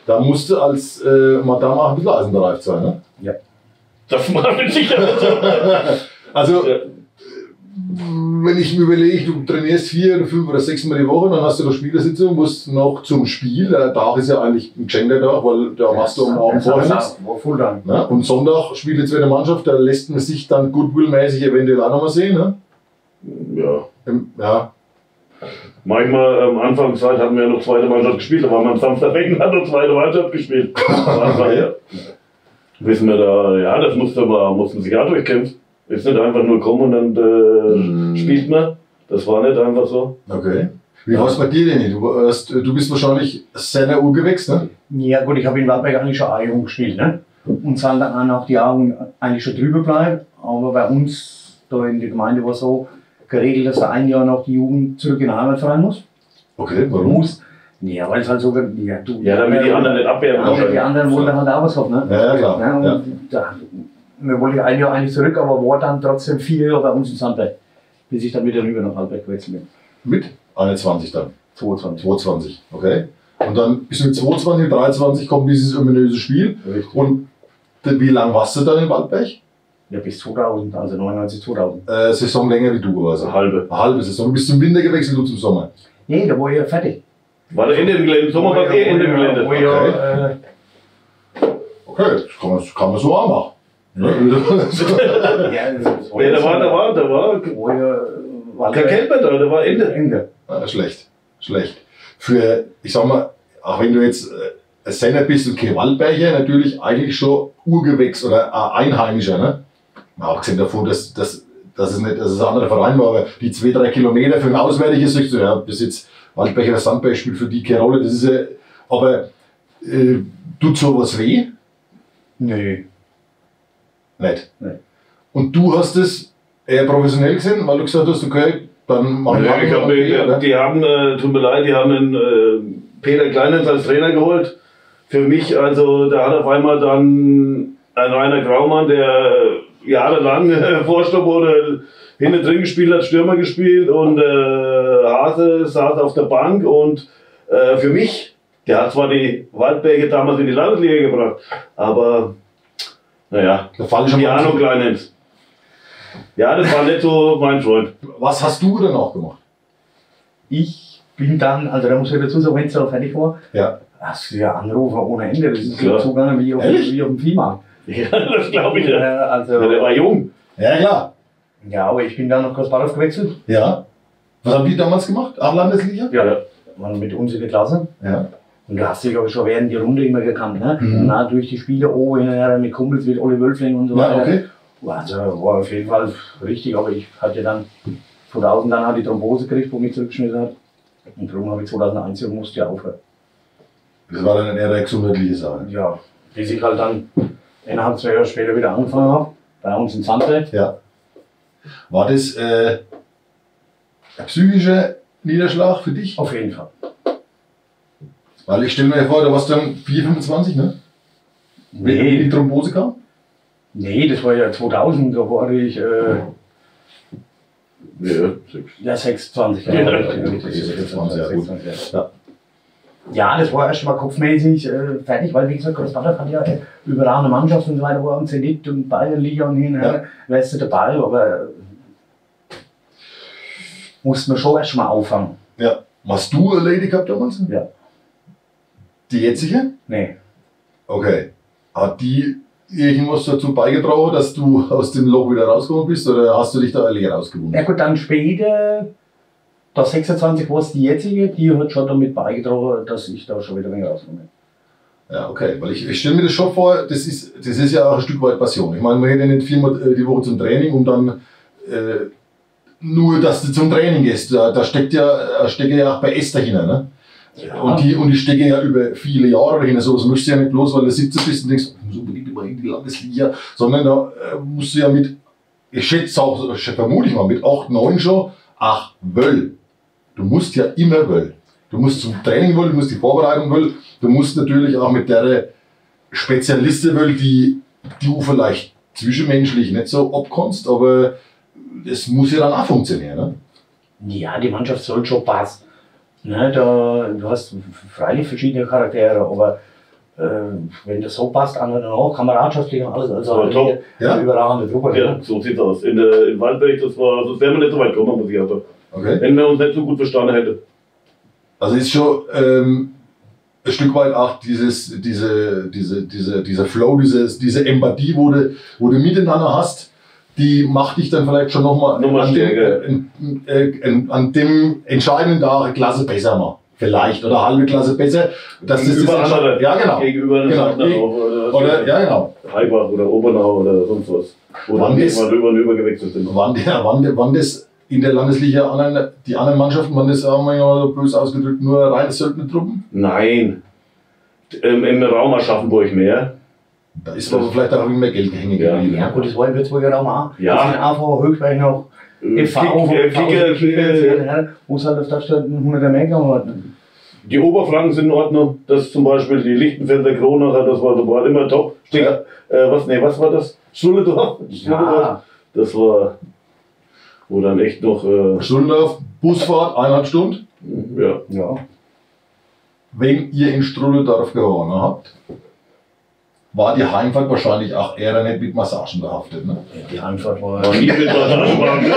Da musste als Madame auch ein bisschen eisenbereift sein, ne? Ja. Das macht mit Sicherheit. Also, wenn ich mir überlege, du trainierst 4 oder 5 oder 6 Mal die Woche, dann hast du noch Spielersitzung, musst noch zum Spiel. Der Tag ist ja eigentlich ein geschenkter Tag, weil da machst du am Abend vorher nichts. Ne? Und Sonntag spielt die zweite Mannschaft, da lässt man sich dann goodwill-mäßig eventuell auch nochmal sehen. Ne? Ja. Ja. Manchmal am Anfangszeit hatten wir ja noch zweite Mannschaft gespielt, da waren wir am Samstag und hat noch zweite Mannschaft gespielt. Ja. Wissen wir da, ja, das mussten sich auch durchkämpfen. Ist nicht einfach nur kommen und dann spielt man. Das war nicht einfach so. Okay. Wie war es bei dir denn? Du bist wahrscheinlich sehr Urgewächs, ne? Ja gut, ich habe in Waldberg eigentlich schon A-Jugend gespielt, ne? Und dann auch die A-Jugend eigentlich schon drüber bleibt. Aber bei uns da in der Gemeinde war es so geregelt, dass da ein Jahr noch die Jugend zurück in den Heimatverein muss. Okay, warum? Muss. Ja, weil es halt so, damit die anderen nicht abwehren. Die anderen wollen halt auch was haben, ne? Ja, klar. Ja, und Ja. wir wollten ein Jahr eigentlich zurück, aber war dann trotzdem 4 Jahre bei uns in Sandberg, bis ich dann wieder rüber nach Waldberg gewechselt bin. Mit 21 dann? 22. 22, okay. Und dann bist du mit 22, 23 kommt dieses ominöse Spiel. Richtig. Und wie lange warst du dann in Waldberg? Ja, bis 2000, also 99, 2000. Saison länger wie du, also. Eine halbe. Eine halbe Saison. Du bist zum Winter gewechselt, du zum Sommer. Nee, da war ich ja fertig. War der Ende im Gelände? Im Sommer war Ende im Gelände. Okay, das kann man so auch machen. Ne? Ja, da war kein Geld mehr da, da war Ende. Schlecht. Für, ich sag mal, auch wenn du jetzt ein Senner bist und kein Waldberger, natürlich eigentlich schon Urgewächs oder Einheimischer. Ne? Mal abgesehen davon, dass es nicht, dass es ein anderer Verein war, aber die 2-3 Kilometer für ein Auswärtiges, sagst du, ja, bis jetzt Waldberger oder Sandberg spielt für die keine Rolle. Das ist ja, aber tut sowas weh? Nee. Nicht. Nee. Und du hast es eher professionell gesehen, weil du gesagt hast, okay, dann mach ich Die haben, tut mir leid, die haben einen Peter Kleinens als Trainer geholt. Für mich, also da hat auf einmal dann ein Rainer Graumann, der jahrelang Vorstopper oder hinten drin gespielt hat, Stürmer gespielt und Hase saß auf der Bank und für mich, der hat zwar die Waldberge damals in die Landesliga gebracht, aber naja, die Ahnung Kleinens. Ja, das war nicht so mein Freund. Was hast du dann auch gemacht? Ich bin dann, also da muss ich dazu sagen, wenn es da fertig war, Ja. hast du ja Anrufe ohne Ende. Das ist Klar. so gegangen wie auf dem Viehmarkt. Ja, das glaube ich ja. Also, Der war jung. Ja, klar. ja, aber ich bin dann nach Großbadorf gewechselt. Ja. Was haben die damals gemacht? Auch Landesliga? Ja, waren mit uns in der Klasse. Ja. Und du hast dich aber schon während der Runde immer gekannt, ne? Mhm. Und auch durch die Spiele, hinterher mit Kumpels, mit Olli Wölfling und so Ja, weiter. okay. Also war auf jeden Fall richtig, aber ich hatte dann 2000 dann halt die Thrombose gekriegt, wo mich zurückgeschmissen hat. Und darum habe ich 2001 und musste ja aufhören. Das war dann eher eine gesundheitliche Sache. Ja, bis ich halt dann innerhalb 2 Jahre später wieder angefangen habe, bei uns in Sandberg. Ja. War das ein psychischer Niederschlag für dich? Auf jeden Fall. Weil ich stelle mir vor, du warst dann 4, 25, ne? Wie die Thrombose kam? Nee, das war ja 2000, da war ich Ja, 26 Ja, Jahre. 26, ja, gut. Ja. Ja, das war erst mal kopfmäßig fertig, weil wie gesagt, Großbadorf hat ja überragende Mannschaft und so weiter, war am Zenit und Bayernliga und hin, Ja. wärst du dabei, aber mussten wir schon erst mal auffangen. Ja. Hast du eine Lady gehabt damals? Ja. Die jetzige? Nee. Okay. Hat die irgendwas dazu beigetragen, dass du aus dem Loch wieder rausgekommen bist oder hast du dich da alleine rausgewunden? Ja gut, dann später, da 26 war es die jetzige, die hat schon damit beigetragen, dass ich da schon wieder weniger rausgekommen bin. Ja, okay. Weil ich stelle mir das schon vor, das ist ja auch ein Stück weit Passion. Ich meine, man geht ja nicht 4-mal die Woche zum Training und dann nur, dass du zum Training gehst. Da steckt ja auch bei Esther dahinter, ne? Ja. Und die stecken ja über viele Jahre dahinter. So was möchtest du ja nicht bloß, weil du 17 bist und denkst, ich muss unbedingt immer in die Landesliga, sondern da musst du ja mit, ich schätze auch, vermute ich mal, mit 8, 9 schon, will. Du musst ja immer will. Du musst zum Training will, du musst die Vorbereitung will, du musst natürlich auch mit der Spezialistin will, die du vielleicht zwischenmenschlich nicht so abkommst, aber es muss ja dann auch funktionieren. Ne? Ja, die Mannschaft soll schon passen. Ne, du hast freilich verschiedene Charaktere, aber wenn das so passt, andere auch, kameradschaftlich und alles. Also War top. eine überragende Truppe. Ja, so sieht's aus. In Waldberg, sonst wären wir nicht so weit gekommen, muss ich einfach. Okay. Wenn wir uns nicht so gut verstanden hätten. Also ist schon ein Stück weit auch dieser Flow, diese Empathie, wo du miteinander hast, die macht dich dann vielleicht schon nochmal an dem entscheidenden Tag eine Klasse besser machen. Vielleicht oder eine halbe Klasse besser. Ja, genau. Gegenüber oder ja, genau. Heibach oder Obernau oder sonst was. Wo dann mal rüber gewechselt sind. Wann das in der Landesliga, die anderen Mannschaften, waren das, sagen wir mal böse ausgedrückt, nur reine Söldnertruppen? Nein. Im Raum Aschaffenburg mehr. Da ist aber vielleicht auch mehr Geld hängen geblieben. Ja, gut, das war in Würzburger Raum auch. Ja. Das sind einfach Höchstwein noch. Muss halt auf der Stadt 100 Meter ordnen. Die Oberfranken sind in Ordnung. Das zum Beispiel die Lichtenfelder Kronacher, das war immer top. Ja. Was war das? Schuledorf? Ja. Das war, wo dann echt noch. Schuldorf, Busfahrt, 1,5 Stunden. Ja. Wenn ihr in Strudeldorf gewonnen habt, war die Heimfahrt wahrscheinlich auch eher nicht mit Massagen behaftet. Ne? Ja, die Heimfahrt war. Nie mit Massagen.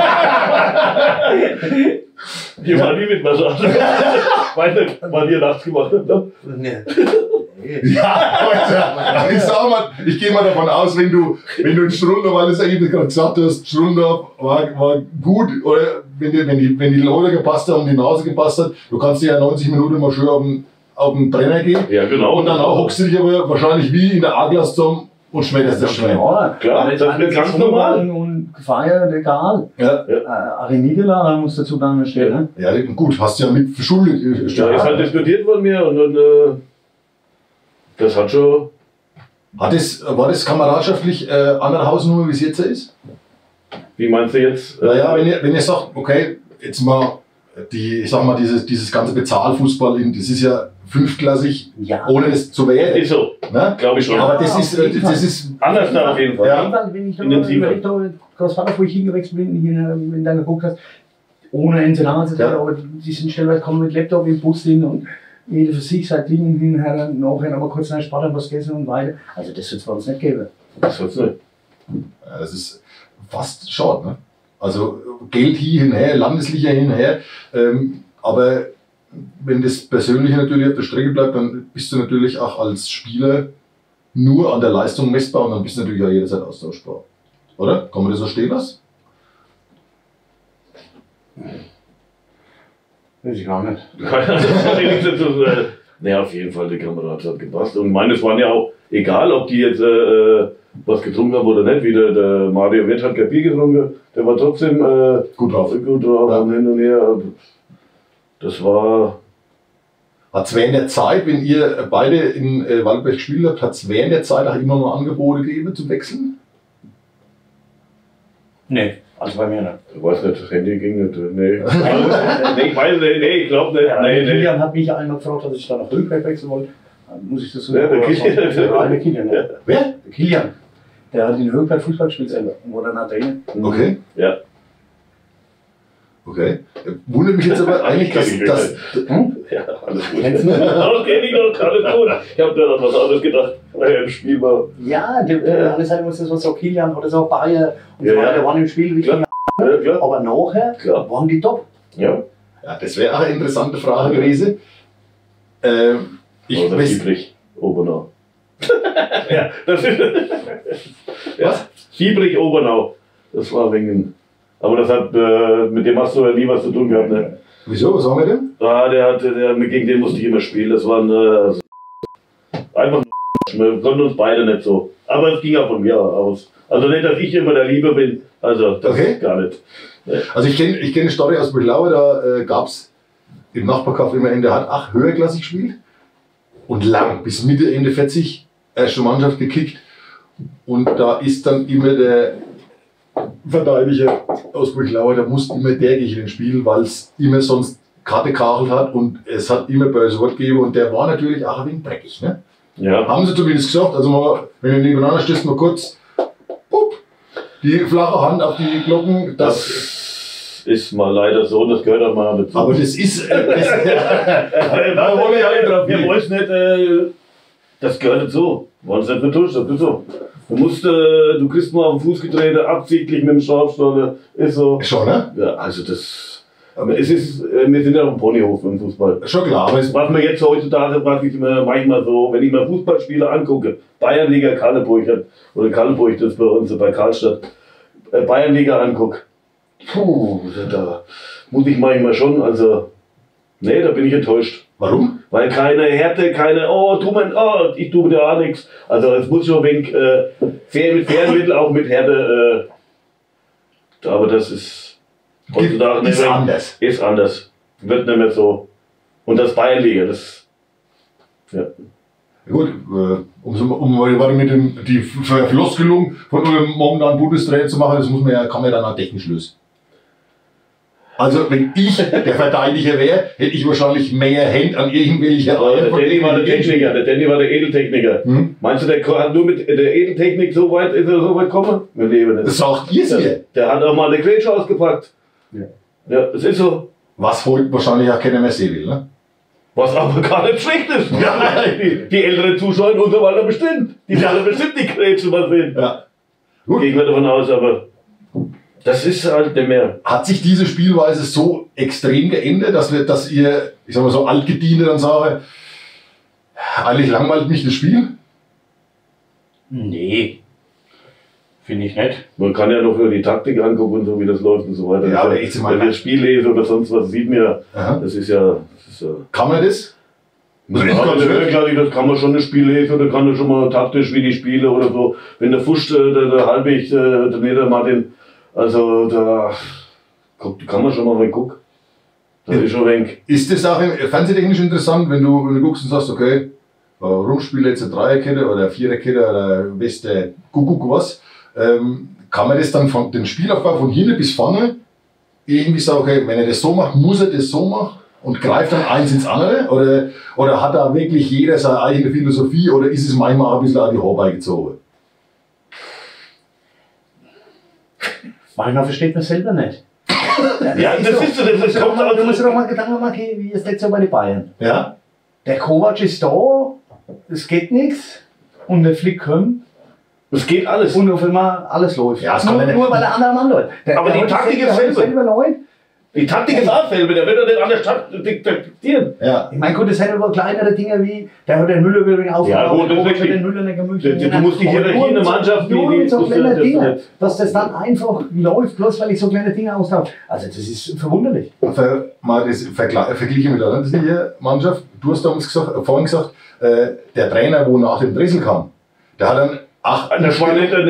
Die war nie mit Massagen. Weiß nicht, wann ihr nachts gemacht habt. Nee. Ja, ich gehe mal davon aus, wenn du in Strudeldorf, weil du es eigentlich gerade gesagt hast, Strudeldorf war gut, oder wenn die Leute gepasst haben und die Nase gepasst hat, du kannst dir ja 90 Minuten mal schön auf den Brenner gehen. Ja, genau. Und dann auch hockst du dich aber wahrscheinlich wie in der A-Klasse zusammen und schmeckerst das Schwein. Ja, klar, das ist ganz normal. Und gefeiert, egal. Ja. Auch in Niederlande muss dazu dann stehen. Ne? Ja, gut, hast du ja mit verschuldet. Ja, ist halt diskutiert von mir und dann, das hat schon. War das kameradschaftlich andere Hausnummer, wie es jetzt ist? Wie meinst du jetzt? Naja, wenn ihr sagt, okay, jetzt mal, ich sag mal, dieses ganze Bezahlfußball, das ist ja fünftklassig, Ja. ohne es zu bewerten. Ist so, Ne? glaube ich schon. Aber das ist Anders da auf jeden Fall. Ja. Wenn ich Intensiver. überlegt habe, Großvater, wo ich hingewechselt bin, hier, wenn du dann geguckt hast, ohne Internat zu Ja. aber die sind stellenweise kommen mit Laptop im Bus hin und jeder für sich seit Dingen hinher, nachher aber kurz nach Sport was gegessen und weiter. Also das wird es bei uns nicht geben. Das wird's nicht. Ja, das ist fast schade. Ne? Also Geld hier hinher, Landesliga hinher, aber wenn das Persönliche natürlich auf der Strecke bleibt, dann bist du natürlich auch als Spieler nur an der Leistung messbar und dann bist du natürlich auch jederzeit austauschbar. Oder? Kann man das so stehen lassen? Weiß ich gar nicht. Naja, auf jeden Fall, die Kameradschaft hat gepasst. Und meines waren ja auch, egal ob die jetzt was getrunken haben oder nicht, wie der Mario Wirt hat kein Bier getrunken, der war trotzdem Gut drauf. Ja. Und hin und her. Das war. Hat es während der Zeit, wenn ihr beide in Waldberg gespielt habt, hat es während der Zeit auch immer noch Angebote gegeben zum Wechseln? Nee, also bei mir nicht. Ich weiß nicht, das Handy ging nicht. Nee. Nee, ich weiß nicht, nee, ich glaube nicht. Ja, Nee, der nee. Kilian hat mich einmal gefragt, dass ich da nach Höchberg wechseln wollte. Dann muss ich das so Ja, der Kilian. Der Kilian, ja. Wer? Der Kilian. Der hat in Höchberg Fußball gespielt selber und wurde dann Trainer. Okay. Ja. Okay. Wundert mich jetzt aber eigentlich, dass Ja, alles gut. Kennst du ihn? Alles geht nicht, alles gut. Ich habe da noch was anderes gedacht, weil er im Spiel war. Ja, der Hannes hat immer so was, so Kilian oder so Bayer und Ja, so ja. weiter, der waren im Spiel richtig. Klar. Ja, klar. Aber nachher Klar. waren die top. Ja. ja, das wäre auch eine interessante Frage gewesen. Ich Oder weiß, Fiebrich, Obernau. Ja, das ist. Was? Fiebrich, Obernau. Das war wegen. Aber das hat, mit dem hast du ja nie was zu tun gehabt, ne? wieso, was haben wir denn? Gegen den musste ich immer spielen. Das war ein. Einfach ein. Wir konnten uns beide nicht so. Aber es ging ja von mir aus. Also nicht, dass ich immer der Liebe bin. Also, das Okay. ist gar nicht. Also ich kenn eine Story aus Bücklaue, da gab es im Nachbarkauf immer der hat auch höherklassig gespielt und lang, bis Mitte, Ende 40, erste Mannschaft gekickt und da ist dann immer der Verteidiger aus Bücklaue, da musste immer der gegen den spielen, weil es immer sonst Karte kachelt hat und es hat immer böse Wort gegeben und der war natürlich auch ein wenig dreckig. Ne? Ja. Haben sie zumindest gesagt, also mal, wenn du nebeneinander stehst, mal kurz pup, die flache Hand auf die Glocken, Das ist mal leider so, das gehört auch mal dazu. aber das ist. Wir wollen es nicht Das gehört dazu. Wollen Sie nicht vertuschen, das ist so. Du kriegst mal auf den Fuß getreten, absichtlich mit dem Schraubstock, ist so. Schon, ne? Ja, also das. Aber wir sind ja auf dem Ponyhof im Fußball. Schon klar, aber es Was mir jetzt heutzutage, was ich mir manchmal so, wenn ich mir Fußballspiele angucke, Bayernliga Kalleburg oder Kalleburg, das ist bei uns bei Karlstadt, Bayernliga angucke, da muss ich manchmal schon, also, nee, da bin ich enttäuscht. Warum? Weil keine Härte, ich tue mir auch nichts. Also es muss schon ein wenig mit Fernmittel, auch mit Härte, aber das ist heutzutage Ist anders. Ist anders. Wird nicht mehr so. Und das Bayernliga, das. Ja. Gut, um mal mit die Floskelung von eurem momentanen Bundestrainer zu machen, das kann man ja dann auch technisch lösen. Also, wenn ich der Verteidiger wäre, hätte ich wahrscheinlich mehr Hände an irgendwelche Aber der Danny war der Techniker, der Danny war der Edeltechniker. Meinst du, der hat nur mit der Edeltechnik so weit gekommen? Wir leben nicht. Das sagt ihr es mir. Der hat auch mal eine Grätsche ausgepackt. Ja, das ist so. Was heute wahrscheinlich auch keiner mehr sehen will, ne? Was aber gar nicht schlecht ist. Ja, die älteren Zuschauer und so weiter bestimmt. Die werden bestimmt die Grätsche mal sehen. Ja. Gut. Gehen wir davon aus, aber das ist halt nicht mehr. Hat sich diese Spielweise so extrem geändert, dass ihr, ich sag mal so Altgediente dann sagen, eigentlich langweilt mich das Spiel? Nee. Finde ich nicht. Man kann ja noch nur die Taktik angucken und so, wie das läuft und so weiter. Ja, aber jetzt mal wenn wir das Spiel lesen oder sonst was, sieht man ja. Das ist ja. Kann man das? Ja, das kann man schon das Spiel lesen oder kann man schon mal taktisch wie die Spiele oder so. Wenn der Fusch, der Halbig, der Niedermartin, also da kann man schon mal gucken. Das ist schon ein wenig. Ist das auch fernsehtechnisch interessant, wenn du guckst und sagst, okay, warum spiele jetzt eine Dreierkette oder eine Viererkette oder Weste, Kuckuck was? Kann man das dann von dem Spielaufbau von hinten bis vorne irgendwie sagen, okay, wenn er das so macht, muss er das so machen und greift dann eins ins andere? Oder hat da wirklich jeder seine eigene Philosophie oder ist es manchmal ein bisschen an die Haare gezogen? Manchmal versteht man selber nicht. Ja, das kommt Du musst dir doch mal Gedanken machen, wie ist das so bei den Bayern? Ja? Der Kovac ist da, es geht nichts und der Flick kommt. Es geht alles. Und auf einmal alles läuft. Ja, nur weil der andere Mann läuft. Aber die Taktik ist selber. Leute. Die Taktik ist auch selber, der wird ja nicht an der Stadt diktieren. Ja. Ich meine, gut, das sind aber kleinere Dinge wie, der hat den Müller wieder aufgebaut, Ja, gut, das ist den Müller nicht gemütlich. Du musst die Hierarchie in der Mannschaft, nur so kleine Dinge, dass das dann einfach läuft, bloß weil ich so kleine Dinge austausche. Also das ist verwunderlich. Mal das vergleichen mit der Landesliga-Mannschaft. Du hast damals vorhin gesagt, der Trainer, wo nach dem Dressel kam, der hat dann das war nicht,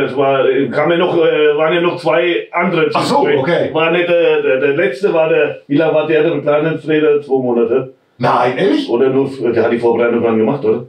waren ja noch zwei andere. Ach so, okay. War nicht der letzte, wie lange war der Planungstrainer? 2 Monate. Nein, ehrlich? Oder nur, der hat die Vorbereitung dann gemacht, oder?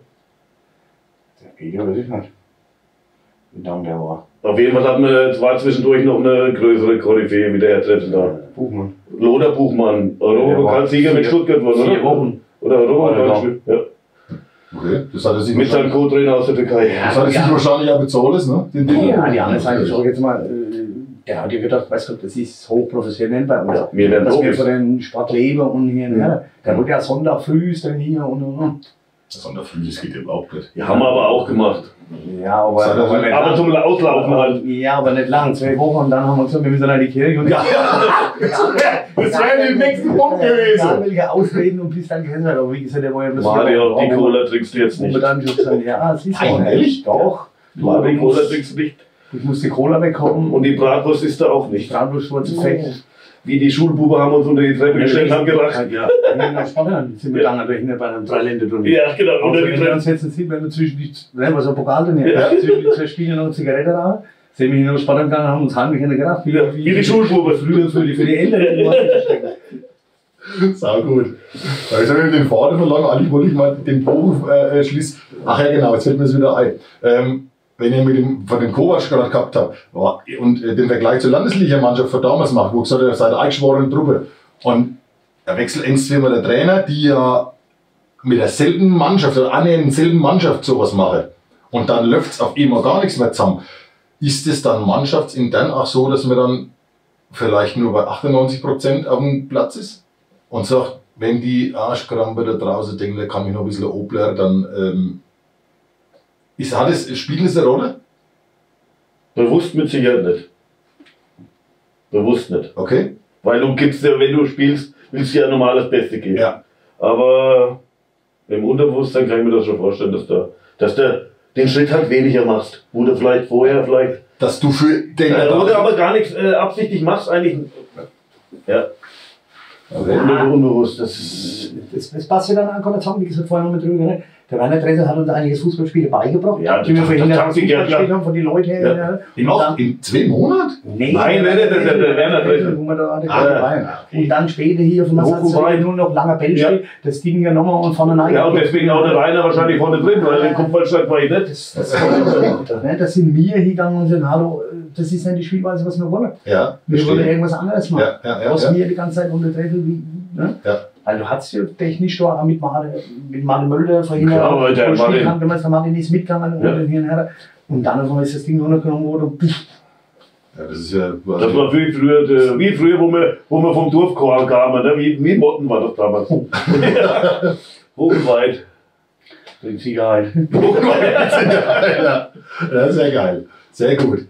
Ja, weiß ich nicht. Wie lange der war. Auf jeden Fall war zwischendurch noch eine größere Koryphäe, wie der Herr Treffen da. Buchmann. Lothar Buchmann, Europapokalsieger mit Stuttgart wurde, oder? 4 Wochen. Oder Europapokalsieger, ja. Okay, das hat er sich Mit seinem Co-Trainer aus der Türkei. das hat er sich wahrscheinlich auch bezahlt, ne? Ja, die andere Seite, schau jetzt mal, der hat ja gedacht, weißt du, das ist hochprofessionell bei uns. Ja, wir werden dass wir Profis. von den Sport leben und hier, ne? Der wird ja Sonntag früh trainieren und. Sonderfrüh, das geht überhaupt nicht. Die haben wir aber auch gemacht. Ja, aber nicht Aber zum Auslaufen halt. Ja, aber nicht lang, 2 Wochen und dann haben wir gesagt, wir müssen an die Kirche. Und Ja, das wäre der nächste Punkt gewesen. Dann will ich ausreden und bis dann gehört. Aber wie gesagt, der war ja bloß. Mario, die Cola trinkst du jetzt Und nicht. dann schon gesagt, ja, es ist so. Nein, ehrlich? Doch. Mario, die Cola trinkst du nicht. Ich muss die Cola bekommen. Und die Bratwurst ist da auch die nicht. Bratwurst war zu fett. Wie die Schulbuben haben uns unter die Treppe gestellt haben gedacht. Ja, in Spanien sind wir lange durch bei einem 3-Länder-Turnier. Ja, genau. Und Unter die wenn wir Treppe. uns jetzt sehen, wenn wir zwischen die, was ein Pokal drin zwischen die 2 Spiele noch eine Zigarette da, sind wir hier nach Spanien gegangen und haben uns heimlich in der gedacht, Wie die Schulbuben. früher für die Älteren was zu verstecken. Sau gut. Da ist ja den Vater verlangen, eigentlich wollte ich mal den Bogen schließen. Ach ja, genau, jetzt fällt mir das wieder ein. Wenn ihr von dem Kovac gerade gehabt habt und den Vergleich zur Landesliga-Mannschaft von damals macht, wo gesagt, ihr seid eine eingeschworene Truppe und er wechselt engstwimmer der Trainer, die ja mit derselben Mannschaft oder annähernd derselben Mannschaft sowas machen und dann läuft es auf einmal gar nichts mehr zusammen. Ist es dann mannschaftsintern auch so, dass man dann vielleicht nur bei 98% auf dem Platz ist und sagt, wenn die Arschkrampe da draußen denken, da kann ich noch ein bisschen obler, dann Spielt es eine Rolle? Bewusst mit Sicherheit nicht. Bewusst nicht. Okay. Weil du gibst ja, wenn du spielst, willst du ja normal das Beste geben. Ja. Aber im Unterbewusstsein kann ich mir das schon vorstellen, dass du den Schritt halt weniger machst. Wo du vielleicht vorher Dass du für den. wo du aber gar nichts absichtlich machst, eigentlich. Ja. Okay. Unbewusst. Das passt ja dann an Konnexion, wie gesagt, vorhin noch mit drüber. Ne? Der Werner Dresser hat uns einiges Fußballspiel beigebracht. Ja, die wir vorhin Taktik, ja, gespielt haben von den Leuten her. Ja. In 2 Monaten? Nee, Nein, der Werner Dresser. Wo wir da dabei. Und dann später hier auf dem Ersatz nur noch langer Bälle spielt, das Ding ja nochmal und vorne rein. Ja, und deswegen auch der Rainer wahrscheinlich vorne drin, weil den Kopfballschlag war ich nicht. Das sind wir hingegangen und sagen, hallo, das ist nicht die Spielweise, was wir wollen. Ja. Wir wollen irgendwas anderes machen. Ja. Wir die ganze Zeit unter Treffel. Ne? Ja. Also du hast ja technisch da auch mit Martin Mölder verhindert. Ja, aber der Martin ist mitgegangen und hin und her. Und dann auf einmal ist das Ding nur noch genommen worden und Ja, das ist ja. Das war wie früher, wo wir vom Dorfchor kamen, ne? Wie Motten war das damals. Hoch und weit. Bringt Sicherheit. Ja, sehr geil. Sehr gut.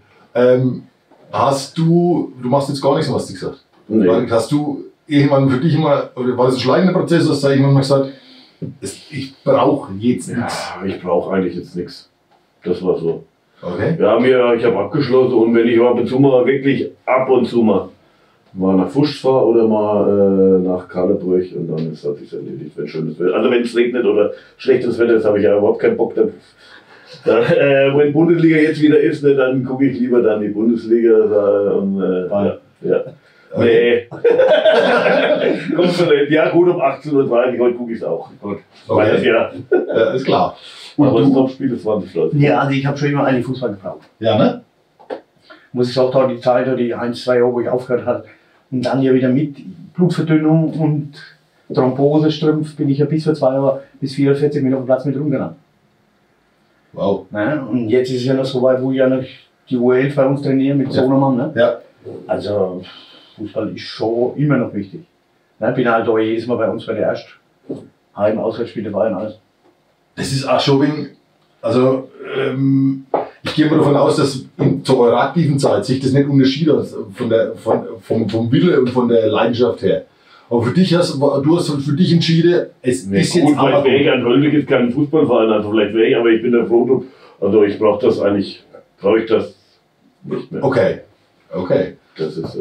Du machst jetzt gar nichts, was du gesagt Nee. hast. Du irgendwann für dich immer, oder war das ein schleichender Prozess, hast du irgendwann mal gesagt, ich brauche jetzt nichts? Ja, ich brauche eigentlich jetzt nichts. Das war so. Okay. Ich habe abgeschlossen und wenn ich ab und zu mal, wirklich ab und zu mal nach Fusch fahre oder mal nach Karlsburg und dann ist das erledigt, wenn schönes Wetter. Also wenn es regnet oder schlechtes Wetter ist, habe ich ja überhaupt keinen Bock. Wenn Bundesliga jetzt wieder ist, ne, dann gucke ich lieber dann die Bundesliga da und ja. Okay. Nee. Kommst du nicht? Ja gut, um 18:30 Uhr, heute gucke ich es auch. Gut. Okay. Das ja. Ist klar. Aber das Und du? Top-Spiel ist 20 Leute. ja, also ich habe schon immer eigentlich Fußball gebraucht. Ja, ne? Muss ich auch da die Zeit, die 1-2 Jahre, wo ich aufgehört habe, und dann ja wieder mit Blutverdünnung und Thrombosestrümpf bin ich ja bis vor 2 Jahren bis 44 Minuten auf dem Platz mit rumgerannt. Wow. Ne? Und jetzt ist es ja noch so weit, wo ich ja noch die U11 bei uns trainiere mit Sohnemann. Ne? Ja. Also Fußball ist schon immer noch wichtig. Ne? Bin halt da jedes Mal bei uns bei der ersten Heim-, Auswärtsspiele dabei und alles. Das ist auch schon wegen, also ich gehe mal davon aus, dass zu eurer aktiven Zeit sich das nicht unterschieden hat vom Wille und von der Leidenschaft her. Aber du hast für dich entschieden, es ist Gut, jetzt vielleicht wäre ich an Hölwig ist kein Fußballverein, also vielleicht wäre ich, aber ich bin der Froh, also ich brauche das nicht mehr. Okay. Das ist,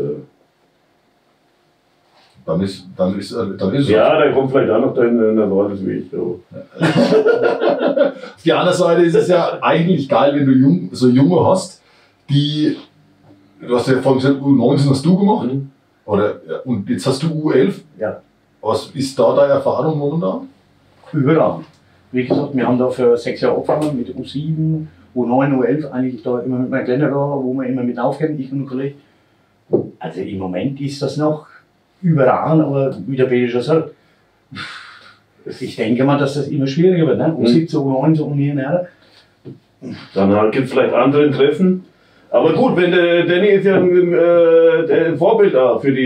Dann ist es. ja, da kommt vielleicht auch noch dein Wort wie ich. So. Auf der anderen Seite ist es ja eigentlich geil, wenn du so Junge hast, du hast ja vorhin gesagt, U19 hast du gemacht, oder, und jetzt hast du U11. Ja. Was ist da deine Erfahrung momentan? Überall. Wie gesagt, wir haben da für 6 Jahre angefangen mit U7, U9, U11, eigentlich da immer mit meinem Kleiner da, wo wir immer mit aufgehen, ich und ein Kollege. Also im Moment ist das noch überall, aber wie der Peter schon sagt, ich denke mal, dass das immer schwieriger wird. Ne? U17, U19 und hier nachher. Dann gibt es vielleicht andere Interessen. Aber gut, wenn der Danny ist ja ein Vorbild auch für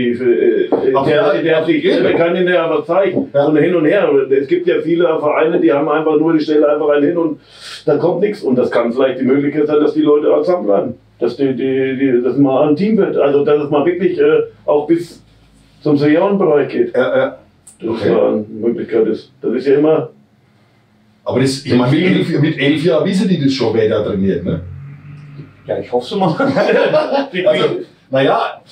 der kann ihn ja was zeigen. Ja. Und hin und her. Es gibt ja viele Vereine, die haben einfach nur die Stelle einfach einen hin und da kommt nichts. Und das kann vielleicht die Möglichkeit sein, dass die Leute auch zusammenbleiben. Dass das mal ein Team wird. Also dass es mal wirklich auch bis zum Seniorenbereich geht. Ja. Das eine Möglichkeit ist. Das ist ja immer. Aber ich meine, mit 11 Jahren wissen die das schon, wer da trainiert, ne? Ja, ich hoffe es mal. Also, naja,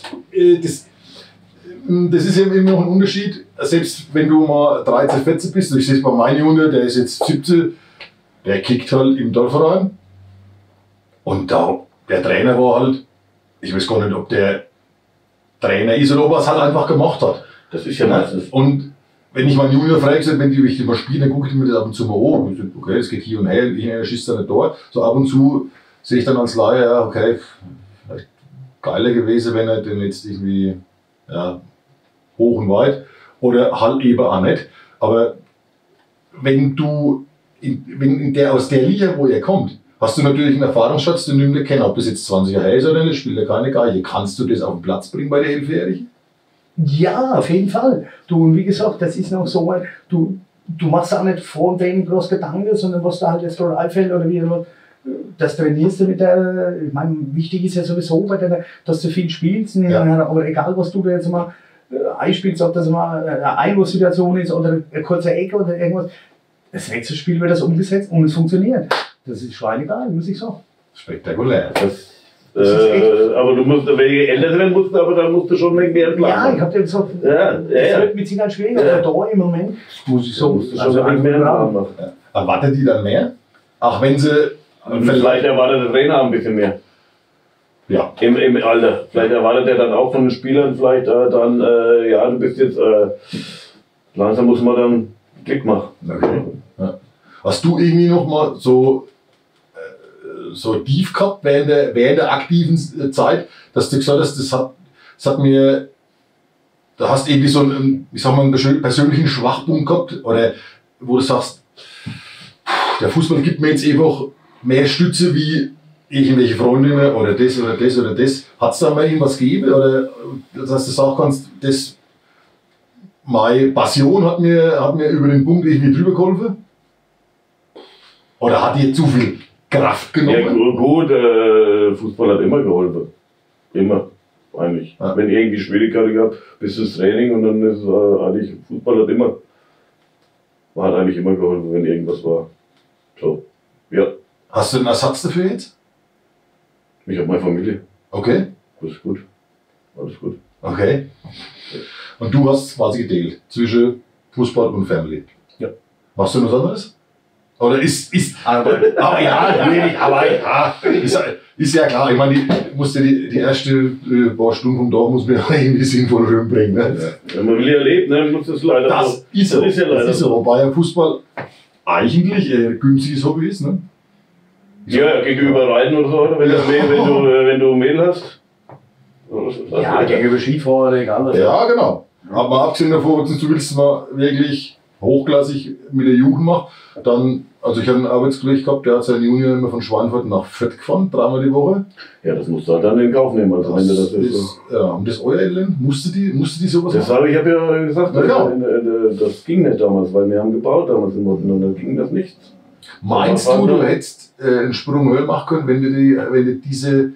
das ist eben immer noch ein Unterschied. Selbst wenn du mal 13, 14 bist, ich sehe es bei meinem Junge, der ist jetzt 17, der kickt halt im Dorfverein. Und der Trainer war halt, ich weiß gar nicht, ob der Trainer ist oder ob er es halt einfach gemacht hat. Das ist ja meistens. Und wenn ich meinen Junior frage, wenn die mal spielen, dann gucke ich mir das ab und zu mal an. Und ich sage, okay, es geht hier und her, einer schießt da nicht da. So ab und zu sehe ich dann als Laie, ja, okay, vielleicht geiler gewesen, wenn er denn jetzt irgendwie hoch und weit oder halt eben auch nicht. Aber wenn du aus der Liga, wo er kommt, hast du natürlich einen Erfahrungsschatz, den du nicht kennst, ob das jetzt 20 Jahre her ist oder nicht, spielt ja keine Geige. Kannst du das auf den Platz bringen bei der 11-Jährigen? Ja, auf jeden Fall. Du, und wie gesagt, das ist noch so, du machst auch nicht vor dem Training groß Gedanken, sondern was da halt jetzt gerade einfällt oder wie, das trainierst du mit der, ich meine, wichtig ist ja sowieso bei der, dass du viel spielst, Ja. aber egal was du da jetzt mal einspielst, ob das mal eine Einwurfsituation ist oder eine kurze Ecke oder irgendwas, das nächste Spiel wird das umgesetzt und es funktioniert. Das ist schweinegeil, muss ich sagen. Spektakulär. Aber du musst, wenn du älter werden musst, aber dann musst du schon mehr planen. Ja, ich habe dir gesagt, das wird mit Sicherheit schwieriger, Ja. aber da im Moment muss ich sagen, musst du schon ein mehr planen machen. Erwartet die dann mehr? Auch wenn sie Und vielleicht erwartet der Trainer ein bisschen mehr. Ja. Im Alter. Vielleicht erwartet er dann auch von den Spielern vielleicht dann, ja, du bist jetzt, langsam muss man dann Klick machen. Okay. Ja. Hast du irgendwie noch mal so tief gehabt während der aktiven Zeit, dass du gesagt hast, das hat mir, da hast du irgendwie so einen, ich sag mal, einen persönlichen Schwachpunkt gehabt, oder wo du sagst, der Fußball gibt mir jetzt einfach mehr Stütze wie irgendwelche Freundinnen oder das oder das oder das. Hat es da mal irgendwas gegeben, oder dass du sagen kannst, das, meine Passion hat mir über den Punkt irgendwie drüber geholfen? Oder hat dir zu viel Kraft Ja, genommen? gut, Fußball hat immer geholfen. Immer, eigentlich. Ja. Wenn irgendwie Schwierigkeiten gab, bis ins Training und dann ist eigentlich, Fußball hat eigentlich immer geholfen, wenn irgendwas war. So, ja, Hast du einen Ersatz dafür jetzt? ich habe meine Familie. Okay, Das ist gut. Alles gut. okay. Und du hast quasi geteilt zwischen Fußball und Family. Ja. Machst du noch was anderes? Oder ist Aber aber ja, natürlich, aber ja, ist ja klar. Ich meine, die erste paar Stunden vom Tag muss man ja irgendwie sinnvoll rüberbringen. Ne? Ja, man will ja leben, ne? Muss das leider Das so. ist so. Das ist ja leider Das ist so. Wobei ja Fußball eigentlich ein günstiges Hobby ist. Ne? Ja, gegenüber Reiten oder so, oder? Wenn du Mehl hast. ja, gegenüber Skifahren, egal was. Ja, genau. Aber mal abgesehen davon, du willst mal wirklich hochklassig mit der Jugend machen, dann, also ich habe einen Arbeitskollegen gehabt, der hat seinen Junior immer von Schweinfurt nach Fürth gefahren, 3-mal die Woche. Ja, das musst du halt dann in Kauf nehmen. Also wenn du das ist, ja, und das euer Eltern, musste die sowas das machen? habe ich hab ja gesagt, Ja, genau. das ging nicht damals, weil wir haben gebaut damals in Motten und dann ging das nicht. Meinst du hättest einen Sprung höher machen können, wenn du diese,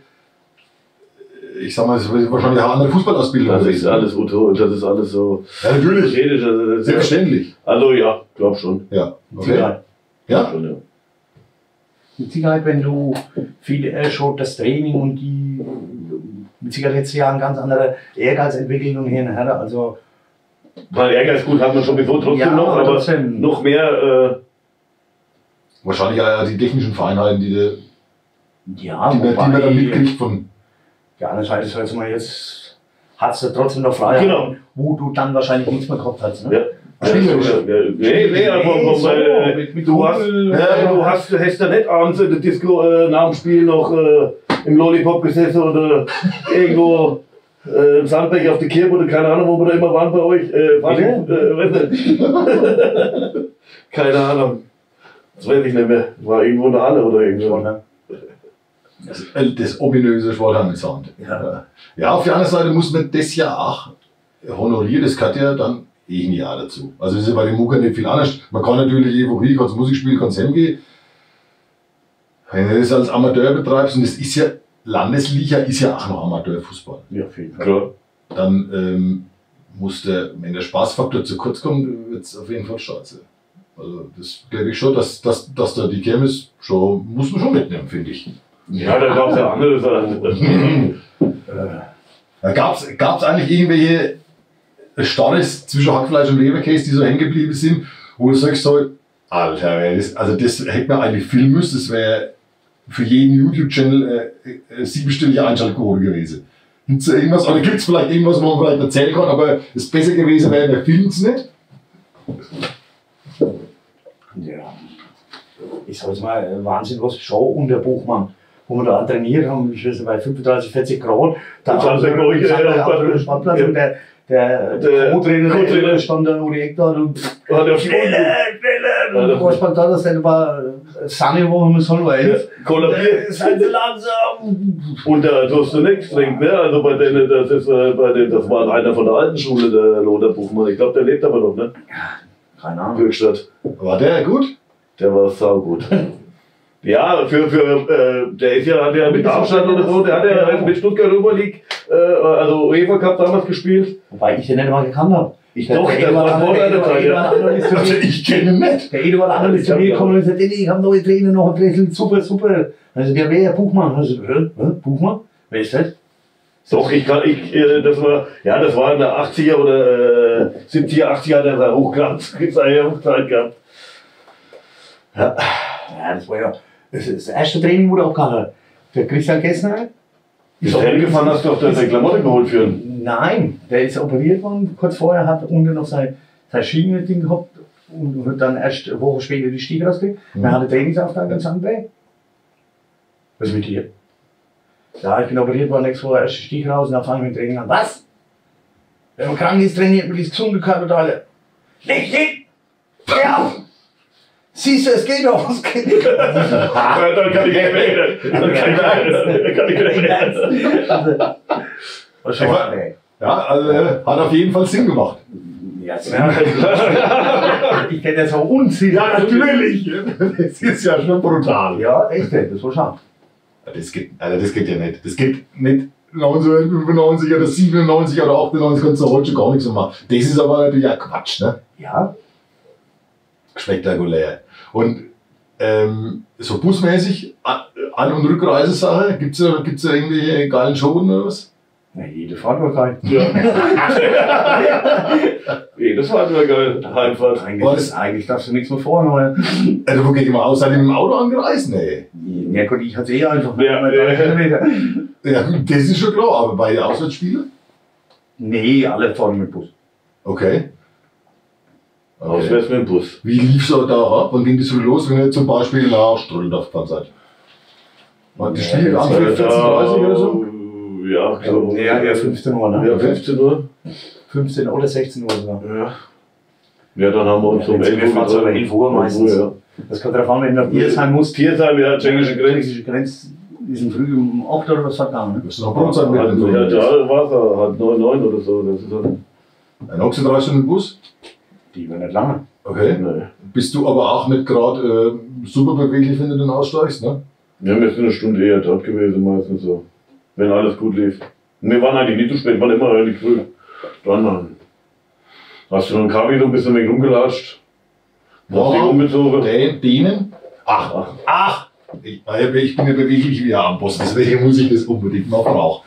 ich sag mal, das ist wahrscheinlich auch eine andere Fußballausbildung Das ist gewesen. alles Uto, das ist alles so Ja, natürlich. theoretisch. Also das ist Selbstverständlich. also ja, glaub schon. Ja. Okay. Ja. Ja. Schon, ja. Mit Sicherheit, wenn du viel schon das Training und die, mit Sicherheit hättest du ja eine ganz andere Ehrgeizentwicklung hier nachher. Also, Weil Ehrgeiz gut hat man sowieso trotzdem Ja, noch, aber trotzdem. noch mehr. Wahrscheinlich auch die technischen Feinheiten, die ja, man dann mitkriegt von. ja, andererseits hört mal jetzt, hast du trotzdem noch Freiheit, Genau. wo du dann wahrscheinlich nichts mehr gehabt hast. Ne? Ja. Spielerisch. Nee, aber so, weil, mit du hast Kumpel, du hast ja nicht abends in der Disco nach dem Spiel noch im Lollipop gesessen oder irgendwo im Sandberg auf der Kirche oder keine Ahnung, wo wir da immer waren bei euch. Weiß nicht. Keine Ahnung. Das weiß ich nicht mehr. War irgendwo in der Halle oder irgendwo. ne? Das ominöse Schwalhand-Sound. Ja. Ja, auf der anderen Seite muss man das ja auch honorieren, das gehört ja dann irgendwie auch dazu. Also das ist ja bei den Muckern nicht viel anders. Man kann natürlich irgendwo hin, kannst Musik spielen, kannst hingehen. Wenn du das als Amateur betreibst, und das ist ja, Landesliga ist ja auch noch Amateurfußball, Ja, auf jeden Fall. Klar. dann muss wenn der Spaßfaktor zu kurz kommt, wird es auf jeden Fall scheiße. Also das glaube ich schon, dass da die Kirmes schon, muss man schon mitnehmen, finde ich. Ja, da gab es ja andere Sachen. Gab es eigentlich irgendwelche Starres zwischen Hackfleisch und Leberkäse, die so hängen geblieben sind, wo du sagst, so, Alter, das hätte man eigentlich filmen müssen, das wäre für jeden YouTube-Channel 7-stellige Einschaltquote gewesen. Gibt's da irgendwas, oder gibt es vielleicht irgendwas, wo man vielleicht erzählen kann, aber es besser gewesen wäre, wir filmen es nicht? Ja. Ich sag jetzt mal, Wahnsinn, was Show und der Buchmann, wo wir da trainiert haben, ich weiß nicht, bei 35, 40 Grad, da Das haben wir bei euch, auf dem Sportplatz und der Co-Trainer stand da ohne Eck da und Hat er schneller, und was man da, das war Sunny, wo wir sollen, weil kollabiert. seid so langsam. Und da durfst du nichts trinken, ne? Also bei denen, das war einer von der alten Schule, der Lothar Buchmann. Ich glaube, der lebt aber noch, ne? Keine Ahnung. Bürgstadt. War der gut? Der war saugut. Ja, der ist ja, hat ja mit Darmstadt oder so, der hat ja mit Stuttgart Europa League, also UEFA Cup damals gespielt. Wobei ich den nicht mal gekannt habe. Ich doch, der war Also ich kenne ihn nicht. Der Eduard Arnold ist zu mir gekommen und gesagt, ich habe neue Trainer noch ein Dresel, super. Also der wäre Buchmann. Also, Buchmann? Wer ist das? Doch, das war in der 80er oder 70er, 80er hat er da Hochglanz, Hochzeit gehabt. Ja, das war ja das erste Training, wo der auch gehabt. Der Christian Gessner. Ist auch hingefahren, hast du auf der Klamotte geholt für ihn? Nein, der ist operiert worden. Kurz vorher hat er unten noch sein Schienending gehabt und hat dann erst eine Woche später die Stiege rausgekriegt. Dann hat er Trainingsauftrag in Sandberg. Was ist mit dir? Ja, ich bin operiert worden, nächste Woche erst die Stiege raus und dann fange ich mit dem Training an. Was? Wenn man krank ist, trainiert man die gesunde Körperteile. Leg hin! Geh auf! Siehst du, es geht doch, es geht nicht. Dann kann ich nicht mehr. Dann kann ich nicht mehr. Ja, also hat auf jeden Fall Sinn gemacht. Ja, ich kenne das auch unzählig. Ja, natürlich. Das ist ja schon brutal. Ja, echt, das war schade. Das geht ja nicht. Das geht nicht 1995 oder 97 oder 98 kannst du heute schon gar nichts mehr machen. Das ist aber natürlich auch Quatsch, ne? Ja. Spektakulär. Und so busmäßig, An- und Rückreisesache, gibt's da irgendwie geilen Shows oder was? Ja, jede Fahrt war geil. Ja. Das war nur geil. Heimfahrt. Eigentlich darfst du nichts mehr vorhaben. Also wo geht ihr mal aus? Seid ihr mit dem Auto angereist? Nee. Ja gut, ich hatte einfach Ja, mal 3 Kilometer. Ja, das ist schon klar, aber bei den Auswärtsspielen? Nee, alle fahren mit Bus. Okay. Auswärts mit dem Bus. Wie lief es da ab? Wann ging das so los, wenn ihr zum Beispiel nach Strullendorf gefahren seid? War das Spiel an 14:30 oder so? Ja, so. Ja, 15 Uhr, ne? Ja, 15 Uhr. 15 oder 16 Uhr sogar. Ja. Ja, dann haben wir uns um 11 Uhr. Oder 11 Uhr meistens. Ja. Das kommt darauf an, wenn du nach Biersheim musst. Tiersheim, ja, tschechische Grenze. Tschechische Grenze. Die sind früh um 8 oder was vergangen. Ne? Das ist noch Brotzeit mit. Ja, da war es halt 9 oder so. Das ist halt. Ein 3 Stunden Bus? Die war nicht lange. Okay. Nee. Bist du aber auch nicht gerade super beweglich, wenn du dann aussteigst, ne? Ja, wir sind eine Stunde eher dort gewesen, meistens so. Wenn alles gut lief. Und wir waren eigentlich nicht zu spät, wir waren immer relativ früh. Dann hast du noch einen Kaffee so ein bisschen mit rumgelatscht. Hast dich umgezogen. Denen? Ach! Ich bin ja beweglich wie ein Boss, deswegen muss ich das unbedingt noch auch.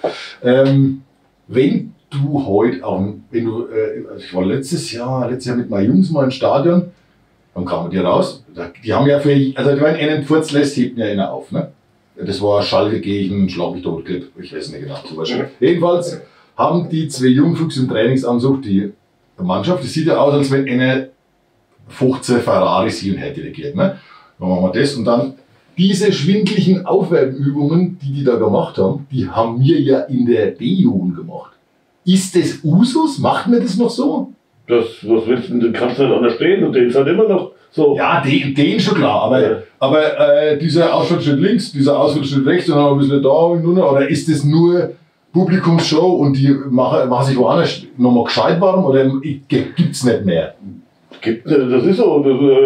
Wenn du heute, also ich war letztes Jahr mit meinen Jungs mal im Stadion, dann kamen die raus, die haben ja die waren einen Furz lässt, hebt ja einer auf, ne? Das war Schalke gegen Schlag mich tot Clip, ich weiß nicht genau, zum Beispiel. Jedenfalls haben die 2 Jungfuchs im Trainingsanzug die Mannschaft, das sieht ja aus, als wenn eine 15 Ferraris hier und her delegiert, ne? Dann machen wir das und dann diese schwindlichen Aufwärmübungen, die da gemacht haben, die haben wir ja in der B-Jugend gemacht. Ist das Usus? Macht man das noch so? Was willst du denn? Du kannst halt anders stehen und den ist halt immer noch so. Ja, den schon klar, aber dieser Ausfallschritt links, dieser Ausfallschritt rechts und dann ein bisschen da und nur, oder ist das nur Publikumsshow und die machen sich woanders nochmal gescheit warm oder gibt's nicht mehr? Das ist so.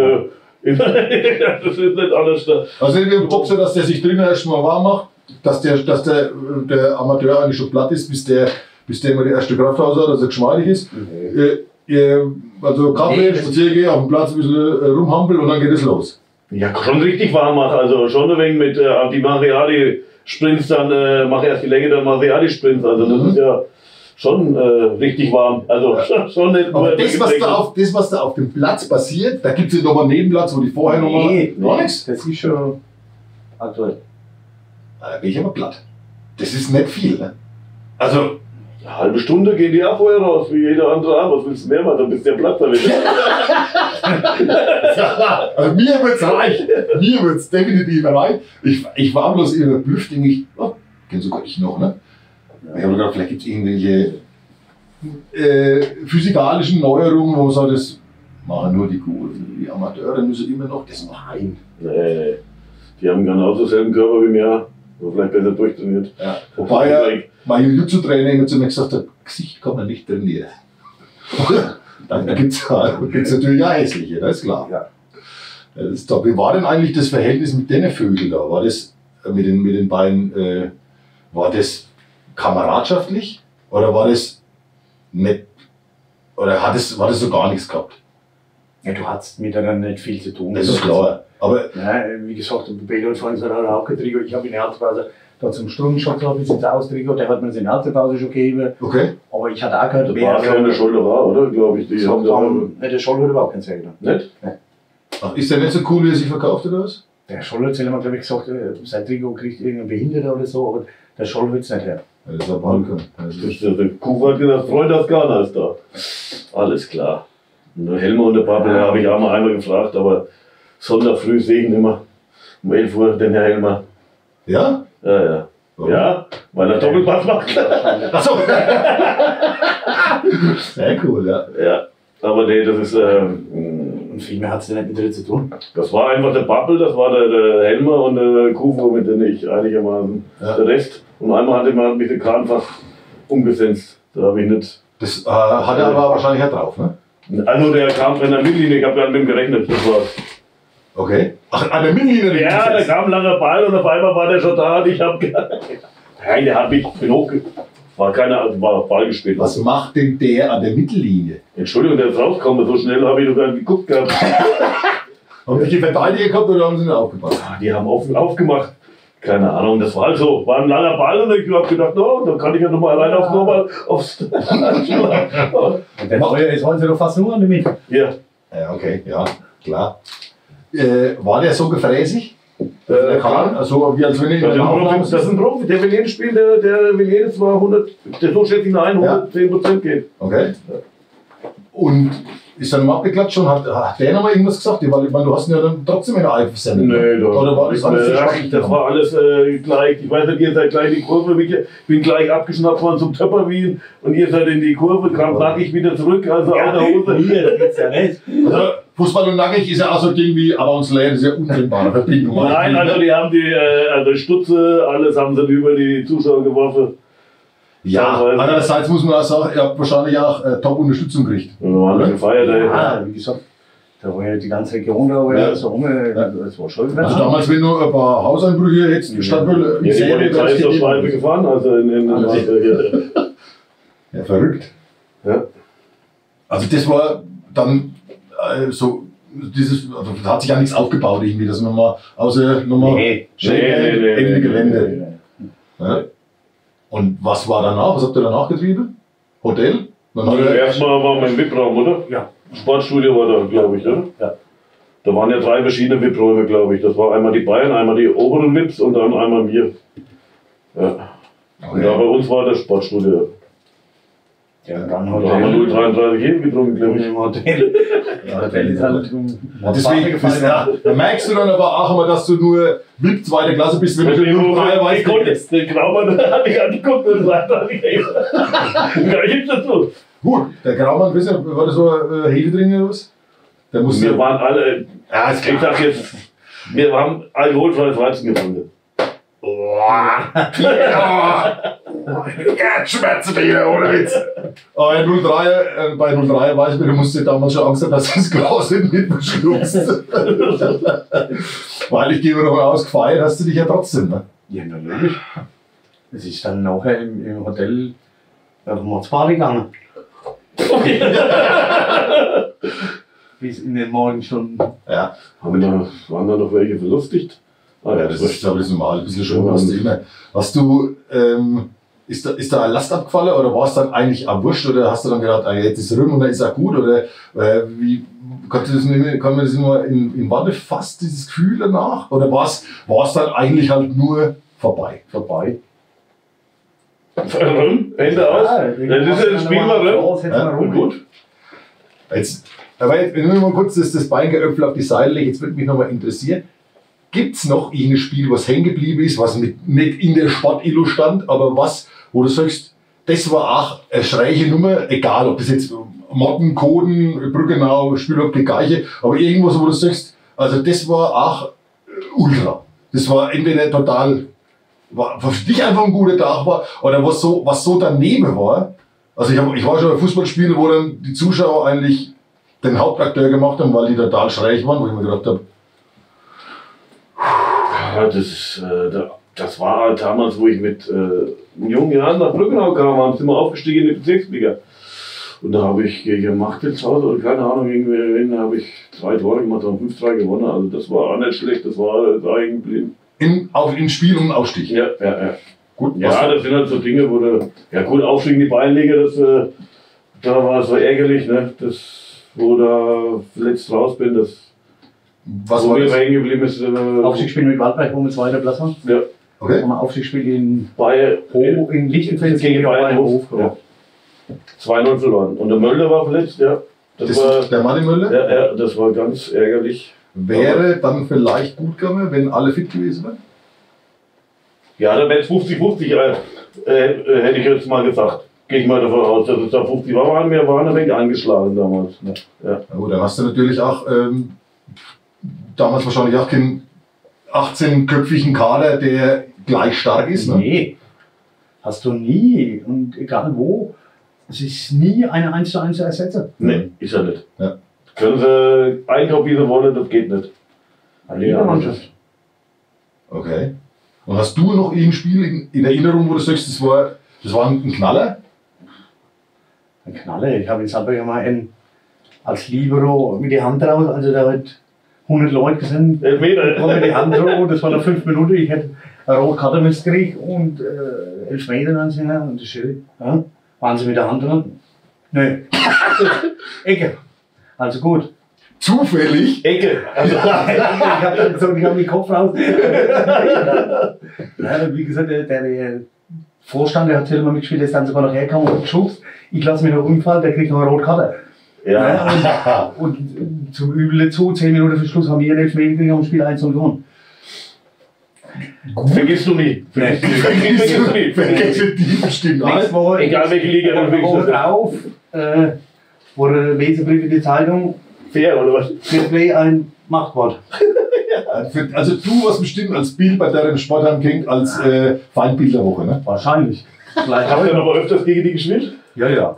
Das ist nicht alles da. Also wir Boxer, dass der sich drinnen erstmal warm macht, dass der Amateur eigentlich schon platt ist, bis der mal die erste Kraft raus hat, dass er geschmeidig ist. Also Kaffee, Spaziergehen, auf dem Platz ein bisschen rumhampeln und dann geht es los. Ja, schon richtig warm machen. Also schon ein wenig mit die Mariali-Sprints, dann mach erst die Länge, dann Mariali-Sprints. Also das ist ja schon richtig warm. Also schon nicht aber das, was da auf dem Platz passiert, da gibt es ja nochmal einen Nebenplatz, wo die vorher nochmal. Noch nichts? Das ist schon aktuell. Da bin ich aber platt. Das ist nicht viel, ne? Also. Eine halbe Stunde gehen die auch vorher raus, wie jeder andere auch. Was willst du mehr machen? Dann bist du ja platt damit. Also mir wird's reichen. Mir wird's definitiv reichen. Ich war bloß überprüft, denke ich, kenn sogar ich noch, ne? Ich habe gedacht, vielleicht gibt es irgendwelche physikalischen Neuerungen, wo man sagt, das machen nur die Coolen. Die Amateure müssen immer noch das machen. Nee. Die haben genauso selben Körper wie mir, aber vielleicht besser durchtrainiert. Ja. Wobei ja mein Jiu-Jitsu-Trainer immer zu mir gesagt hat, Gesicht kann man nicht trainieren. Dann gibt es natürlich auch hässliche, das ist klar. Wie war denn eigentlich das Verhältnis mit den Vögeln da? War das mit den beiden, war das kameradschaftlich oder war das nicht, oder war das so gar nichts gehabt? Ja, du hattest miteinander nicht viel zu tun. Das ist klar. Aber ja, wie gesagt, der Peter hat vorhin gesagt, er hat auch getriggert. Ich habe in der Halbpause da zum Stundenshot ein bisschen austriggert, der hat mir in der Halbpause schon gegeben. okay. Aber ich hatte auch gehört, Das war keine Schulter war, oder? Glaube ich. Die haben da der Scholl hat überhaupt keinen Zeiger. nicht? Ach, ist der nicht so cool, wie er sich verkauft oder was? Der Scholl hat selber, glaube ich, gesagt, sein Trikot kriegt irgendein Behinderter oder so, aber der Scholl will es nicht her. Ja, das ist ein Balkan. Der Kuh hat gesagt, Freund aus Ghana ist da. Alles klar. Und der Helmer und der Pappel habe ich auch mal einmal gefragt, aber Sonntag früh sehe ich ihn immer. Um 11 Uhr, den Herr Helmer. Ja? Ja. Warum? Ja, weil er Doppelpass macht. Achso! Sehr cool, ja. Ja, aber nee, das ist. Und viel mehr hat es ja nicht mit dir zu tun. Das war einfach der Pappel, das war der Helmer und der Kufu, mit dem ich einigermaßen der Rest. Und einmal hat mich der Kahnfach umgesetzt. Da habe ich nicht. Das hat er aber wahrscheinlich auch drauf, ne? Also der kam von der Mittellinie, ich habe gar nicht mit ihm gerechnet. Das war's. Okay. Ach, an der Mittellinie? Ja, da kam ein langer Ball und auf einmal war der schon da und ich habe. Nein, der hat mich genug. War Ball gespielt. Was macht denn der an der Mittellinie? Entschuldigung, der ist rausgekommen, so schnell habe ich noch gar nicht geguckt gehabt. Haben die Verteidiger gehabt oder haben sie nicht aufgepasst? Die haben aufgemacht. Keine Ahnung, das war halt so. War ein langer Ball und ich habe gedacht, no, dann kann ich ja nochmal alleine aufs. Und der Neue ist heute doch fast nur an der Mitte. Ja. Ja, okay, ja, klar. War der so gefräßig? Der Kahn? Also wie als wenn ich Das ist ein Profi, der will jedes Spiel, der will jedes Mal 100, so schätze ich ihn ein, 110% gehen. Okay. Und ist dann mal abgeklatscht schon? Hat der nochmal irgendwas gesagt? Weil ich meine, du hast ihn ja dann trotzdem in der Eifel gesendet. Nee, Oder war das alles das war alles gleich. Ich weiß nicht, ihr seid gleich in die Kurve. Ich bin gleich abgeschnappt worden zum Töpperwien und ihr seid in die Kurve, kam nackig wieder zurück, also aus der Hose. Hier, das geht's ja nicht. Also, Fußball und nackig ist ja auch so ein Ding wie, aber uns Layer ist ja untrennbare Verbindung. Nein, also die haben die Stutze, alles haben sie über die Zuschauer geworfen. Ja, andererseits muss man auch sagen, ihr habt wahrscheinlich auch Top-Unterstützung gekriegt. Wir haben alle gefeiert. Ja, wie gesagt, da war ja die ganze Region da, war ja so rum, das war schon. Also damals, wenn du ein paar Hauseinbrüche jetzt Stadtwelle Ja, die Polizei ist auf Schweife gefahren, also ja, verrückt. Ja. Also das war dann so, also da hat sich ja nichts aufgebaut irgendwie, dass man mal außer nochmal Ende Gelände. Ja. Und was war danach? Was habt ihr danach getrieben? Hotel? Erstmal war mein VIP-Raum, oder? Ja. Sportstudio war da, glaube ich, oder? Ja. Da waren ja 3 verschiedene VIP-Räume, glaube ich. Das war einmal die Bayern, einmal die oberen VIPs und dann einmal wir. Ja. Und da bei uns war das Sportstudio. Ja, dann Da haben wir 0,33 jeden getrunken, glaube ich. im Hotel. Ja, Hotel ist halt deswegen da merkst du dann aber auch immer, dass du nur VIP 2. Klasse bist, wenn du nur 3 weißt. Den Graumann hat mich angeguckt und sagt, gar nichts dazu. Gut, der Graumann, wisst ihr, war das so ein Hefe drin oder was? Der musste. Wir waren alle, Ja, ist ich klar. sag jetzt, wir haben alkoholfreies Weizen getrunken. Schmerzen wieder, ohne Witz. Aber bei 03 weiß ich, du musst dir damals schon Angst haben, dass das Glas nicht mitbeschluckst. Weil ich gehe davon aus, gefeiert hast du dich ja trotzdem, ne? Ja, natürlich. Es ist dann nachher im Hotel auf Mordsparty gegangen. Bis in den Morgenstunden. Ja. Waren da noch welche verlustigt? Ah, Ja, das ist, glaube ich, normal. Ein bisschen schon hast du immer. Ist da eine Last abgefallen oder war es dann eigentlich auch wurscht oder hast du dann gedacht, jetzt ist es rum und dann ist es auch gut? Oder wie kann man das nur in Worte fassen, dieses Gefühl danach? Oder war es dann eigentlich halt nur vorbei? Ende aus? Das ist ja das Spiel mal Ja, gut. Aber jetzt, wenn wir mal kurz das Bein geöffnet auf die Seite legen, jetzt würde mich nochmal interessieren. Gibt es noch irgendein Spiel, was hängen geblieben ist, was nicht in der Sport-Illu stand, aber was, wo du sagst, das war auch eine schräge Nummer, egal ob das jetzt Motten, Koden, Brückenau, Spielhof, die Geiche, aber irgendwas, wo du sagst, also das war auch ultra. Das war entweder total, war für dich einfach ein guter Tag war, oder was so daneben war. Also ich war schon bei Fußballspielen, wo dann die Zuschauer eigentlich den Hauptakteur gemacht haben, weil die total schräg waren, wo ich mir gedacht habe, Ja, das war damals, wo ich mit jungen Jahren nach Brückenau kam, sind wir aufgestiegen in die Bezirksliga. Und da habe ich gegen Machtelshaus oder keine Ahnung, irgendwie habe ich 2 Tore gemacht und 5-3 gewonnen. Also das war auch nicht schlecht, das war hängen geblieben. Im Spiel um den Aufstieg? Ja. Gut, ja, das sind halt so Dinge, wo du, ja gut, Aufstieg in die Bayernliga, da war es so ärgerlich, ne? Wo da letzt raus bin, was war das? Hängen geblieben ist. Aufstiegsspiel mit Waldberg, wo wir zweiter Platz waren. Ja. Okay. Haben wir Aufstiegsspiel in Lichtenfels gegen Bayernhof. Ja. 2-0 verloren. Und der Mölder war verletzt, ja. Das war, der Martin Möller? Ja, das war ganz ärgerlich. Wäre dann vielleicht gut gegangen, wenn alle fit gewesen wären? Ja, dann wäre es 50-50, hätte ich jetzt mal gesagt. Gehe ich mal davon aus, dass es da 50 war. Wir waren ein wenig angeschlagen damals. Ne? Ja. Ja gut, dann hast du natürlich auch damals wahrscheinlich auch keinen 18-köpfigen Kader, der gleich stark ist. Ne? Nee, hast du nie. Und egal wo, es ist nie eine 1:1 zu ersetzen. Nee, ist er nicht. Ja. Können sie einkaufen, wie sie wollen, das geht nicht. Jede Mannschaft. Okay. Und hast du noch ein Spiel in Erinnerung, wo du sagst, das war ein Knaller? Ein Knaller. Ich habe in Salzburg mal als Libero mit die Hand raus, also da hat 100 Leute sind, kommen mit die Hand raus, das war nach 5 Minuten, ich hätte eine rote Karte gekriegt und 11 Meter dann sind und das Schiri. Ja, waren sie mit der Hand dran? Nö. Ecke. Also gut. Zufällig? Ecke. Also, ich habe dann gesagt, ich habe den Kopf raus. Ja, wie gesagt, der Vorstand, der hat selber mitgespielt, der ist dann sogar noch hergekommen und geschubst. Ich lasse mich noch umfallen, der kriegt noch eine rote Karte. Ja. Und zum Übel dazu, 10 Minuten vor Schluss haben wir 11 Meter gekriegt und Spiel 1:0 gewonnen. Vergisst du nie. Vergisst du nie. Vergesst du die bestimmt Nächste Woche, Egal welche Liga, dann eine Woche vergisst du drauf, wurde Leserbrief in die Zeitung, fair, oder was? Fairplay ein Machtwort. Also du warst bestimmt als Bild bei deinem Sportheim als Feindbild der Woche, ne? Wahrscheinlich. Vielleicht Habt ihr aber öfters gegen die gespielt? Ja. Ja,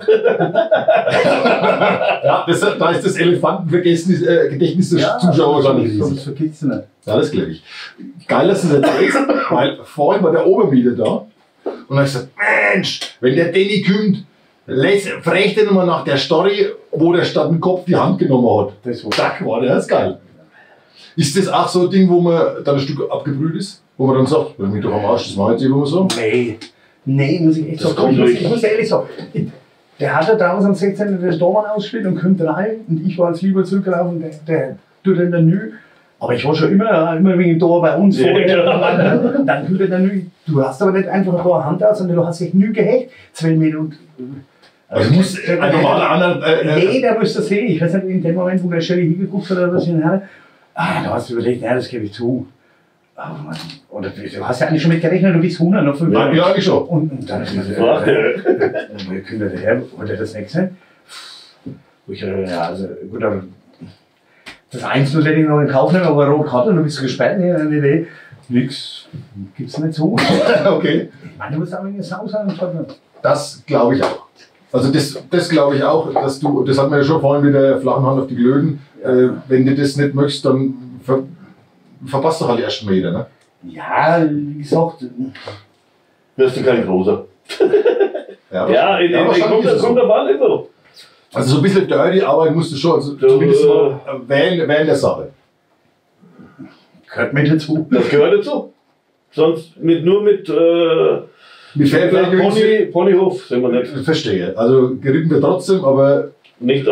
da ist das Elefantenvergessnis-Gedächtnis der Zuschauer wahrscheinlich sonst riesig. vergisst du nicht. Ja, das glaube ich. Geil, dass du das erzählst, weil vorhin war der Obermieter da und dann habe ich gesagt, Mensch, wenn der Danny kommt, fragt er nochmal nach der Story, wo der statt dem Kopf die Hand genommen hat. Das war Zack, war der, das ist geil. Ist das auch so ein Ding, wo man dann ein Stück abgebrüht ist? Wo man dann sagt, wenn mich doch am Arsch, das mache ich jetzt immer so? Nee, muss ich echt Das sagen. kommt Ich muss ehrlich sagen, der hatte damals am 16. den Stormann ausgespielt und kommt rein und ich war als lieber zurückgelaufen, der tut dann der Nü. Aber ich war schon immer wegen dem Tor bei uns vorher. Dann tut er der Nü. Du hast aber nicht einfach ein Tor Hand aus, sondern du hast dich Nü gehackt. 2 Minuten. Also muss ein normaler anderer. Nee, der müsste das sehen. Ich weiß nicht, in dem Moment, wo der Shelly hingeguckt hat oder was in der da hast du überlegt, ja, das gebe ich zu. Oder du hast ja eigentlich schon mit gerechnet, du bist 100, noch 5. Ja, eigentlich schon. Und dann ist wir können daher, wollte das nicht sein? Wo ich ja, also gut, aber das 1-0 hätte ich noch in Kauf nehmen, aber rot Karte, dann bist du gesperrt, nee, nix, gibt's nicht so. Okay. Ich meine, du musst auch eine Sau sein. Das glaube ich auch. Also das glaube ich auch, dass du, das hat man ja schon vorhin mit der flachen Hand auf die Glöden, wenn du das nicht möchtest, dann verpasst du halt die ersten Meter, ne? Ja, wie gesagt. Wirst du kein großer. Ja, kommt der Ball immer. Also so ein bisschen dirty Arbeit musst du schon, also zumindest mal wählen der Sache. Gehört mit dazu. Das gehört dazu. Sonst nur mit Fairplay Ponyhof sind wir nicht. Verstehe. Also geritten wir trotzdem, aber Nicht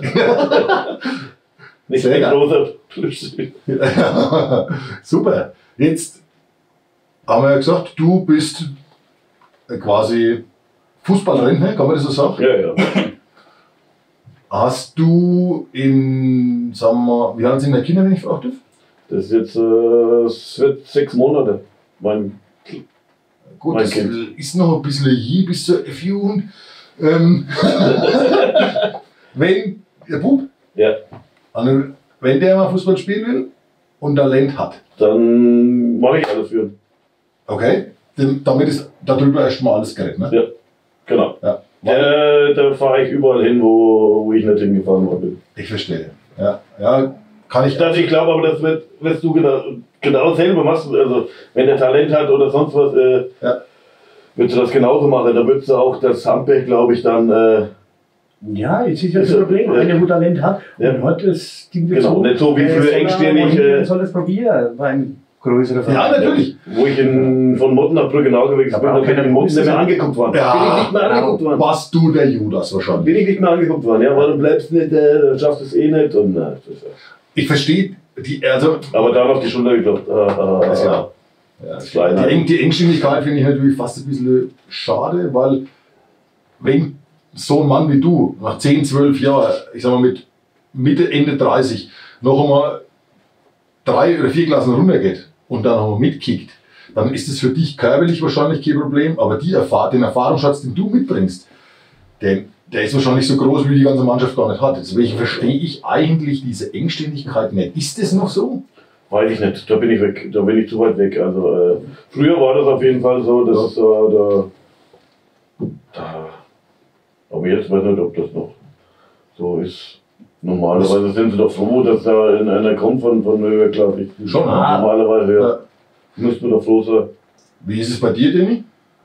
Sehr ein geil. großer Plüschchen. super. Jetzt haben wir ja gesagt, du bist quasi Fußballrentner, kann man das so sagen? Ja. Hast du sagen wir mal, wie alt sind deine Kinder, wenn ich fragen darf? Das ist jetzt, es wird 6 Monate. Gut, Mein das Kind. ist noch ein bisschen hier bis zur F-Jugend. Wenn der Bub, Ja. also, wenn der mal Fußball spielen will und Talent hat, Dann mache ich alles für ihn. okay, damit ist darüber erstmal alles gerettet, ne? Ja, genau. Ja. Da fahre ich überall hin, wo ich nicht hingefahren worden bin. Ich verstehe. Ja, Ich glaube aber, das wirst du genau selber machen. Also, wenn der Talent hat oder sonst was, würdest du das genauso machen. Da würdest du auch das Handwerk, glaube ich, dann. Ja, jetzt ist ja das Problem, wenn er gut Talent hat und hat das Ding genau, nicht so wie für engstirnig. Soll das probieren beim größeren Verein. Ja, natürlich. Wo ich von Motten nach Brückenau gewechselt bin, bin ich in Motten nicht mehr angeguckt worden. Ja, bin ich nicht mehr angeguckt worden. Warst du der Judas wahrscheinlich? Bin ich nicht mehr angeguckt worden. Ja, weil du bleibst nicht, du schaffst es eh nicht. Und, ich verstehe aber dann auf die Schulter geklopft. Ja. Die Engstimmigkeit finde ich natürlich fast ein bisschen schade, weil wenn so ein Mann wie du nach 10, 12 Jahren, ich sag mal mit Mitte, Ende 30, noch einmal 3 oder 4 Klassen runtergeht und dann noch mal mitkickt, dann ist es für dich körperlich wahrscheinlich kein Problem, aber den Erfahrungsschatz, den du mitbringst, der ist wahrscheinlich so groß, wie die ganze Mannschaft gar nicht hat. Deswegen verstehe ich eigentlich diese Engständigkeit nicht. Ist das noch so? Weiß ich nicht, da bin ich weg, da bin ich zu weit weg. Also früher war das auf jeden Fall so, dass aber jetzt weiß ich nicht, ob das noch so ist. Normalerweise sind sie doch froh, dass da einer kommt von Höhe, glaube ich. Schon, normalerweise, ja. Müssten wir doch froh sein. Wie ist es bei dir, Danny?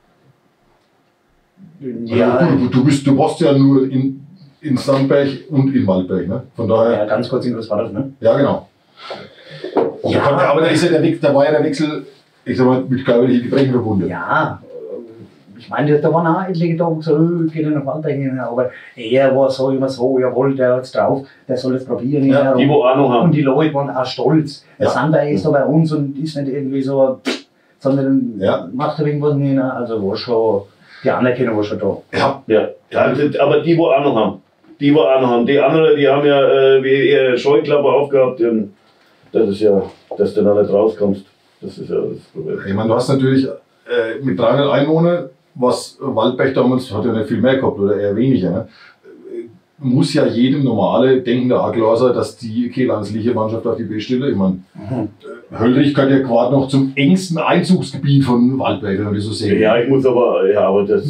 Ja. Also, du warst ja nur in Sandberg und in Waldberg, ne? Von daher. Ja, ganz kurz in was war das, ne? Ja, genau. Ja, aber da war ja der Wechsel, ich sag mal, mit körperlichen Gebrechen verbunden. Ja, ich meine, da waren auch etliche da, die gesagt haben, geht nach Waldberg hin, aber er war so immer so, jawohl, der hat's drauf, der soll es probieren. Ja, die, wo Ahnung haben. Und die Leute waren auch stolz. Der Sandberg ist da bei uns und ist nicht irgendwie so, sondern macht er irgendwas nicht, also war schon, die Anerkennung war schon da. Ja, aber die, wo Ahnung haben. Die anderen, die haben ja wie ihr Scheuklappe aufgehabt. Das ist ja, dass du da nicht rauskommst. Das ist ja das Problem. Ich meine, du hast natürlich mit 300 Einwohnern, was Waldberg damals hat ja nicht viel mehr gehabt oder eher weniger. Ne? Muss ja jedem normale denkende auch klar sein, dass die landesliche Mannschaft auf die B stelle. Ich meine, Höllrich gehört ja gerade noch zum engsten Einzugsgebiet von Waldberg, wenn man das so sehen. Ja, ich muss aber das,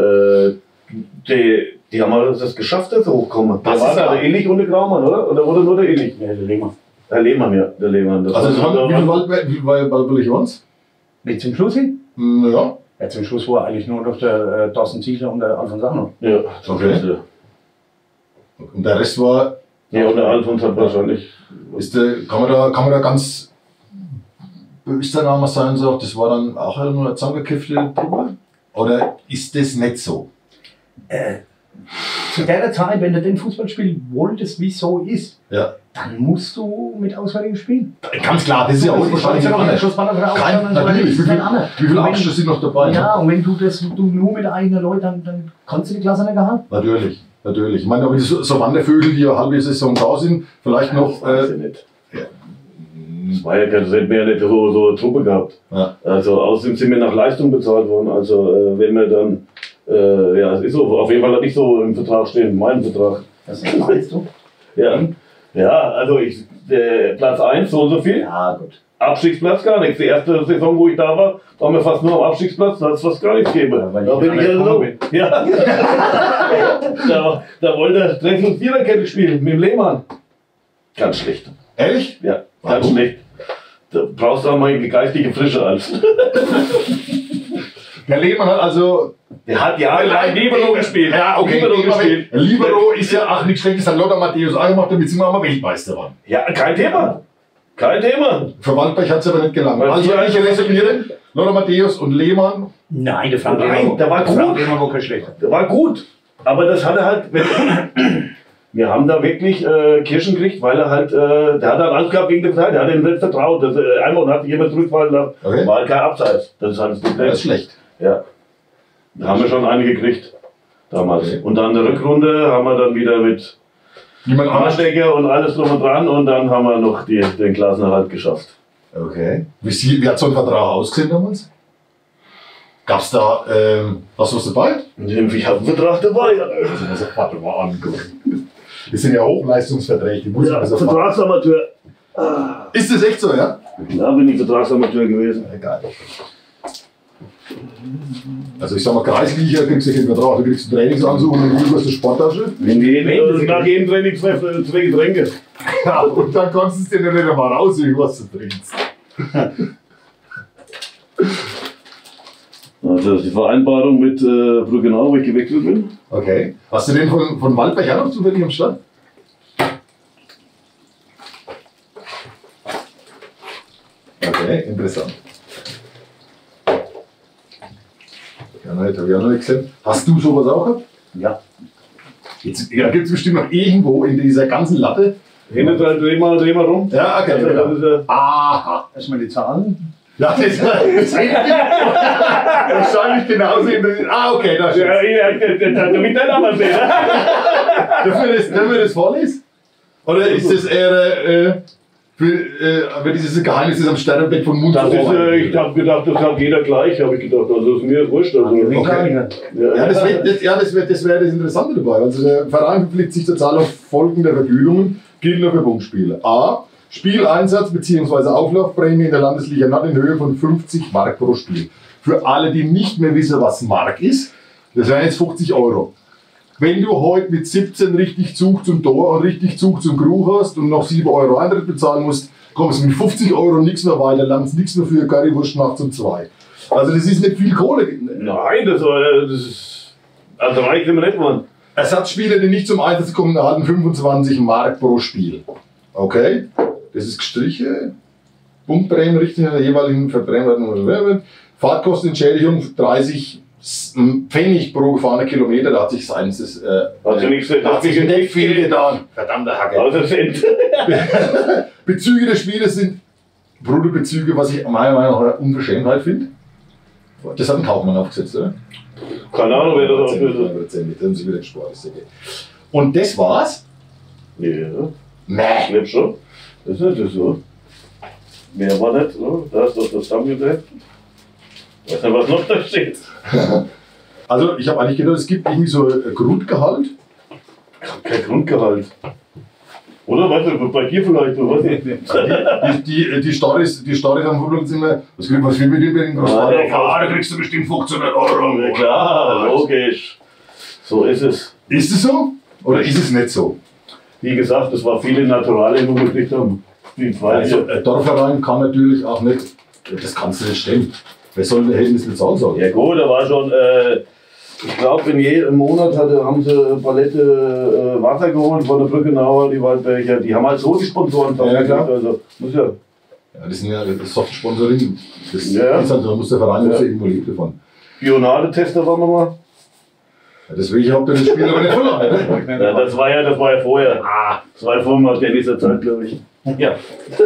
die haben das geschafft, dass sie hochkommen. Das war der Illich und der Graumann, oder? Oder wurde nur der Illich? Ja, der Lehmann. Der Lehmann, ja. Der Lehmann. Das also, wie viel Waldberg waren es? Nicht zum Schluss hin? Ja. Ja, zum Schluss war eigentlich nur noch der Thorsten Ziegler und der Alfons Arno. Ja, okay. Und der Rest war. Ja, und der Alfons hat wahrscheinlich. Kann man da ganz böse der Name sein, so, das war dann auch nur eine zusammengekiffte Truppe? Oder ist das nicht so? Zu der Zeit, wenn du den Fußball spielen wolltest, wie es so ist, dann musst du mit Auswärtigen spielen. Ganz klar, das ist ja auch wahrscheinlich anders. Natürlich, wie viele Abschlüsse sind noch dabei? Ja, und wenn du nur mit eigenen Leuten, dann kannst du die Klasse nicht gehalten. Natürlich. Ich meine, aber so Wandervögel, die eine halbe Saison da sind, vielleicht noch. Das war ja keine, hätten wir ja nicht so eine Truppe gehabt. Ja. Also außerdem sind wir nach Leistung bezahlt worden. Also wenn wir dann, es ist so, auf jeden Fall nicht so im Vertrag stehen, in meinem Vertrag. Das ist Leistung? Ja, also Platz 1 so und so viel. Ja, gut. Abstiegsplatz gar nichts. Die erste Saison, wo ich da war, waren wir fast nur am Abstiegsplatz, da hat es fast gar nichts gegeben. Ja, da bin ich ja so. Ja. da wollte der Drechsel Viererkette spielen mit dem Lehmann. Ganz schlecht. Ehrlich? Ja, ganz schlecht. Da brauchst du auch mal eine geistige Frische als. Der Lehmann hat also. Der hat Libero gespielt. Ja, okay. Libero gespielt. Libero ist ja nichts Schlechtes, hat Lothar Matthäus angemacht, damit sie mal Weltmeister waren. Ja, kein Thema. Kein Thema. Für Waldberg hat es aber nicht gelangt. Also ich resümiere, Lothar Matthäus und Lehmann. Nein, der Frank Lehmann. Der war gut. Der war kein schlechter. Der war gut. Aber das hat er halt. Wir haben da wirklich Kirschen gekriegt, weil er halt, der hat dann Angst gehabt wegen der Zeit, der hat ihm nicht vertraut. Einmal hat sich jemand zurückfallen lassen. Okay. War halt kein Abseits. Das ist halt das Problem. Das ist schlecht. Ja. Da haben wir schon einige gekriegt. Damals. Okay. Und dann in der Rückrunde haben wir dann wieder mit Arschdecker und alles drum und dran und dann haben wir noch den Klassenerhalt geschafft. Okay. Wie hat so ein Vertrag ausgesehen damals? Gab es da, hast du was dabei? Ich habe einen Vertrag dabei. Also, warte mal angucken. Das sind ja Hochleistungsverträge, die muss man also Vertragsamateur. Ist das echt so, ja? Ja, bin ich Vertragsamateur gewesen. Egal. Also ich sag mal, Kreisliga kriegst du nicht mehr drauf. Du kriegst einen Trainingsanzug und eine eine Sporttasche. Nach jedem Training zwei Getränke. Ja, und dann kannst du es dir nicht einmal raussuchen, was du trinkst. Also die Vereinbarung mit Bruggenau, wo ich gewechselt bin. Okay. Hast du den von Waldberg auch noch zufällig am Start? Okay, interessant. Habe ich auch noch nicht gesehen. Hast du sowas auch gehabt? Ja. Jetzt ja, gibt es bestimmt noch irgendwo in dieser ganzen Latte. Hinten dreh mal rum. Ja, okay. Also, das ist, Aha. Erstmal die Zahlen. Ja, das ist wahrscheinlich genauso. Okay, da steht's. damit der Name sehen. Dürfen wir das vorlesen? Oder ist das eher wenn dieses Geheimnis ist am Sterbebett von Mund Das zu ist, Ohr? ich habe gedacht, das hat jeder gleich, habe ich gedacht. Also ist mir wurscht. Also, Okay. Ja, das wäre das Interessante dabei. Also der Verein verpflichtet sich zur Zahlung folgender Vergütungen, gilt nur für Punktspiele. A. Spieleinsatz bzw. Auflaufprämie in der Landesliga Nord in Höhe von 50 Mark pro Spiel. Für alle, die nicht mehr wissen, was Mark ist, das wären jetzt 50 Euro. Wenn du heute mit 17 richtig Zug zum Tor und richtig Zug zum Crew hast und noch 7 Euro Eintritt bezahlen musst, kommst du mit 50 Euro nichts mehr weiter, langst nichts mehr für Currywurst nachts um 2. Also das ist nicht viel Kohle. Nein, das ist. Also reicht immer nicht, Mann. Ersatzspieler, die nicht zum Einsatz kommen, erhalten 25 Mark pro Spiel. Okay, das ist gestrichen. Punktprämie richtig in der jeweiligen Verbrämung. Fahrtkostenentschädigung 30 Pfennig pro gefahrener Kilometer. Da hat sich seins Hat sich nicht viel getan. Verdammte Hacke. Außer Cent. Bezüge des Spieles sind Bruttobezüge, was ich meiner Meinung nach eine Unverschämtheit finde. Das hat ein Kaufmann aufgesetzt, oder? Keine Ahnung, wer das aufgesetzt hat. Das haben sie wieder gespart. Und das war's? Ja. Nee. Nicht schon. Das ist nicht so. Mehr war nicht, so. Da ist doch das zusammengedreht. Weißt du, was noch da steht? Also, ich habe eigentlich gedacht, es gibt irgendwie so ein Grundgehalt. Kein Grundgehalt. Oder? Weißt du, bei dir vielleicht, oder was? Die Storys am Fußball sind immer, was will mit dem in Großvater? Da kriegst du bestimmt 1500 Euro. Ja, klar, logisch. So ist es. Ist es so? Oder ist es nicht so? Wie gesagt, es war viele Naturale, wo wir gekriegt haben. Also, ein Dorfverein kann natürlich auch nicht, das kannst du nicht stemmen. Wer soll denn hätten das bezahlen sollen? Ja gut, da war schon, ich glaube in jedem Monat haben sie eine Palette Wasser geholt von der Brückenauer, die Waldberger, die haben halt so die Sponsoren Ja, klar. Also, muss ja. Ja, das sind ja das Soft-Sponsoring. Das Ja. ist halt, da muss der Verein muss ja irgendwo leben davon. Bionade-Tester waren wir mal. Ja, deswegen habt ihr das Spiel aber nicht verloren. Ne? Ja, das war ja vorher. Das war ja vor dem Denniser Zeit, glaube ich. Ja.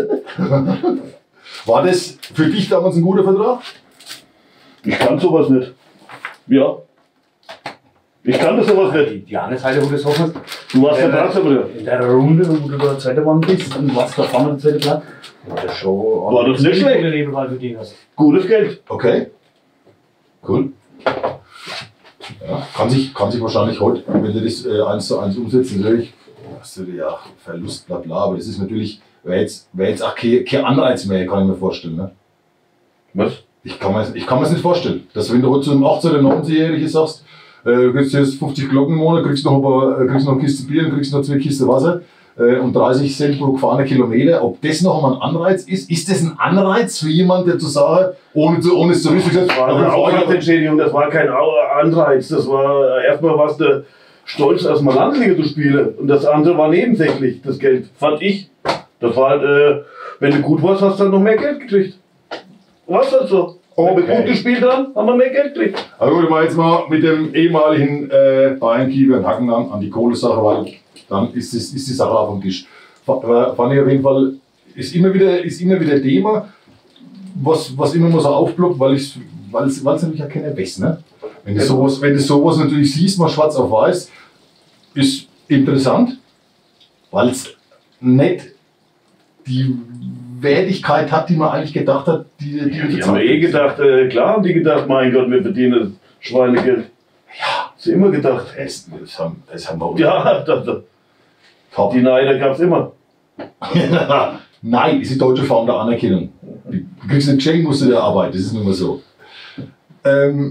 War das für dich damals ein guter Vertrag? Ich kann sowas nicht. Ja. Ich kannte sowas nicht. Die andere Seite, wo du sagst, Du warst Vertragsabbrücher. in der Runde, wo du da zweiter Mann bist und was da vorne im zweiten Platz, war das schon. War das nicht schlecht? Gute Nebelwahl für dich hast. Gutes Geld. Okay. Cool. Ja, kann sich wahrscheinlich heute, wenn du das 1:1 umsetzt, natürlich, hast du ja Verlust, bla bla, aber das ist natürlich, wäre jetzt auch kein Anreiz mehr, kann ich mir vorstellen. Ne? Was? Ich kann mir das nicht vorstellen, dass wenn du heute zu einem 18- oder 19-Jährigen sagst, du kriegst jetzt 50 Glocken im Monat, kriegst noch eine Kiste Bier und kriegst noch 2 Kisten Wasser und 30 Cent pro gefahrene Kilometer, ob das noch einmal ein Anreiz ist? Ist das ein Anreiz für jemanden, der zu sagen, ohne es zu wissen, Das war eine Aufwandsentschädigung, das war kein Anreiz, das war erstmal was der Stolz, erstmal Landesliga zu spielen und das andere war nebensächlich, das Geld, fand ich. Das war halt, wenn du gut warst, hast du dann noch mehr Geld gekriegt. Was halt so. Wenn wir gut gespielt haben, haben wir mehr Geld gekriegt. Also gut, mal jetzt mal mit dem ehemaligen Bayern-Keeper einen Haken an die Kohlesache, weil dann ist die Sache auf dem Tisch. Fand ich auf jeden Fall, ist immer wieder Thema, was immer mal so aufploppt, weil es natürlich ja keiner weiß. Ne? Wenn du sowas natürlich siehst, mal schwarz auf weiß, ist interessant, weil es nicht die Wertigkeit hat, die man eigentlich gedacht hat, die haben gedacht, klar haben die gedacht, mein Gott, wir verdienen das Schweinegeld. Ja. Das immer gedacht. Das haben wir auch. Ja, Top. die Neider gab es immer. Nein, ist die deutsche Form der Anerkennung. Du kriegst ein Geschenk, musst du dir arbeiten, das ist nun mal so.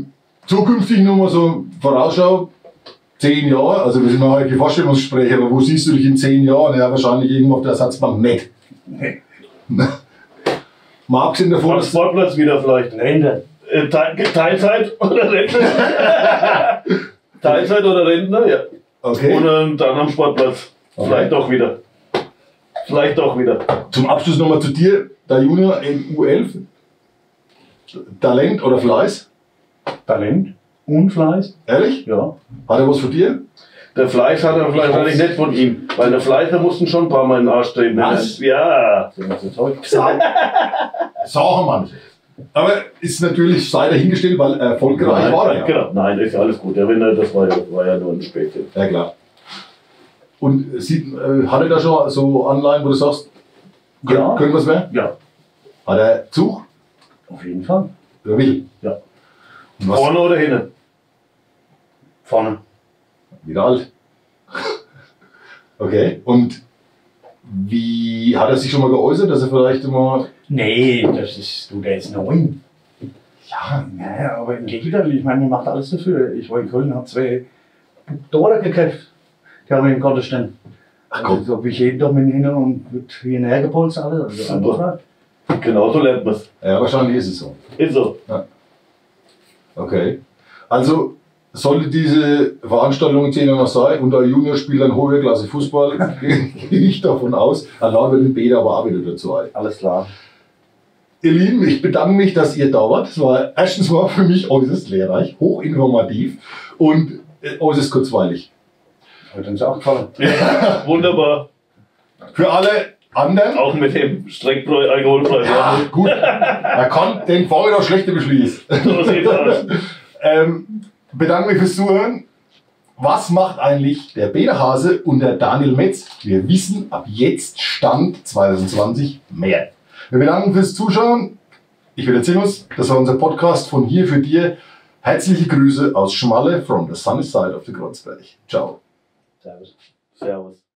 Zukünftig nur mal so Vorausschau, 10 Jahre, also wir sind mal heute Vorstellungsgespräche, aber wo siehst du dich in 10 Jahren? Ja, wahrscheinlich irgendwo auf der Ersatzbank nicht. Nee. Mal abgesehen davon, Am dass Sportplatz wieder vielleicht. Rente. Teilzeit oder Rentner? Teilzeit oder Rentner, ja. okay. Und dann am Sportplatz. Vielleicht doch wieder. Vielleicht doch wieder. Zum Abschluss nochmal zu dir, der Junior in U11. Talent oder Fleiß? Talent und Fleiß. Ehrlich? Ja. Hat er was von dir? Der Fleiß hat er vielleicht eigentlich nicht von ihm. Weil der Fleiß, der mussten schon ein paar Mal in den Arsch treten. Was? Ja. Sind wir so Zeug? Sagen manche. Aber ist natürlich sei dahingestellt, weil erfolgreich Nein, war er ja. genau. Nein, ist ja alles gut. Der Winner, das war ja nur ein Späßchen. Ja, klar. Und hat er da schon so Anleihen, wo du sagst, Ja. können wir es mehr? Ja. Hat er Zug? Auf jeden Fall. Wer will? Ja. Und was? Vorne oder hinten? Vorne. Wieder alt. Okay. Und wie hat er sich schon mal geäußert, dass er vielleicht mal. Nee, das ist, du, der ist 9. Ja, Naja, aber im Gegenteil, ich meine, er macht alles dafür. Ich war in Köln, habe 2 Tore gekauft. Die haben wir im Gottes stehen. ach komm. Also, ob ich jeden Tag mit hin und wird hier näher gepolst alles. Also, Super. einfach. Genau so lernt man es. Ja, wahrscheinlich ist es so. Ist so. Okay. Also sollte diese Veranstaltung in 10 Jahren noch sein und der Junior spielt dann hohe Klasse Fußball, gehe ich davon aus. Dann laden wir den Beda aber auch wieder dazu ein. Alles klar. Ihr Lieben, ich bedanke mich, dass ihr da wart. Es war erstens mal für mich äußerst lehrreich, hochinformativ und äußerst kurzweilig. Hat uns auch gefallen. Ja, wunderbar. Für alle anderen, Auch mit dem Streckbräu alkoholfrei. ja, gut, man kann den Vormittag schlechter beschließen. So sieht's aus. Bedanke mich fürs Zuhören. Was macht eigentlich der Bederhase und der Daniel Metz? Wir wissen ab jetzt Stand 2020 mehr. Wir bedanken fürs Zuschauen. Ich bin der Zinus. Das war unser Podcast von hier für dir. Herzliche Grüße aus Schmalle from the sunny side of the Kreuzberg. Ciao. Servus. Servus.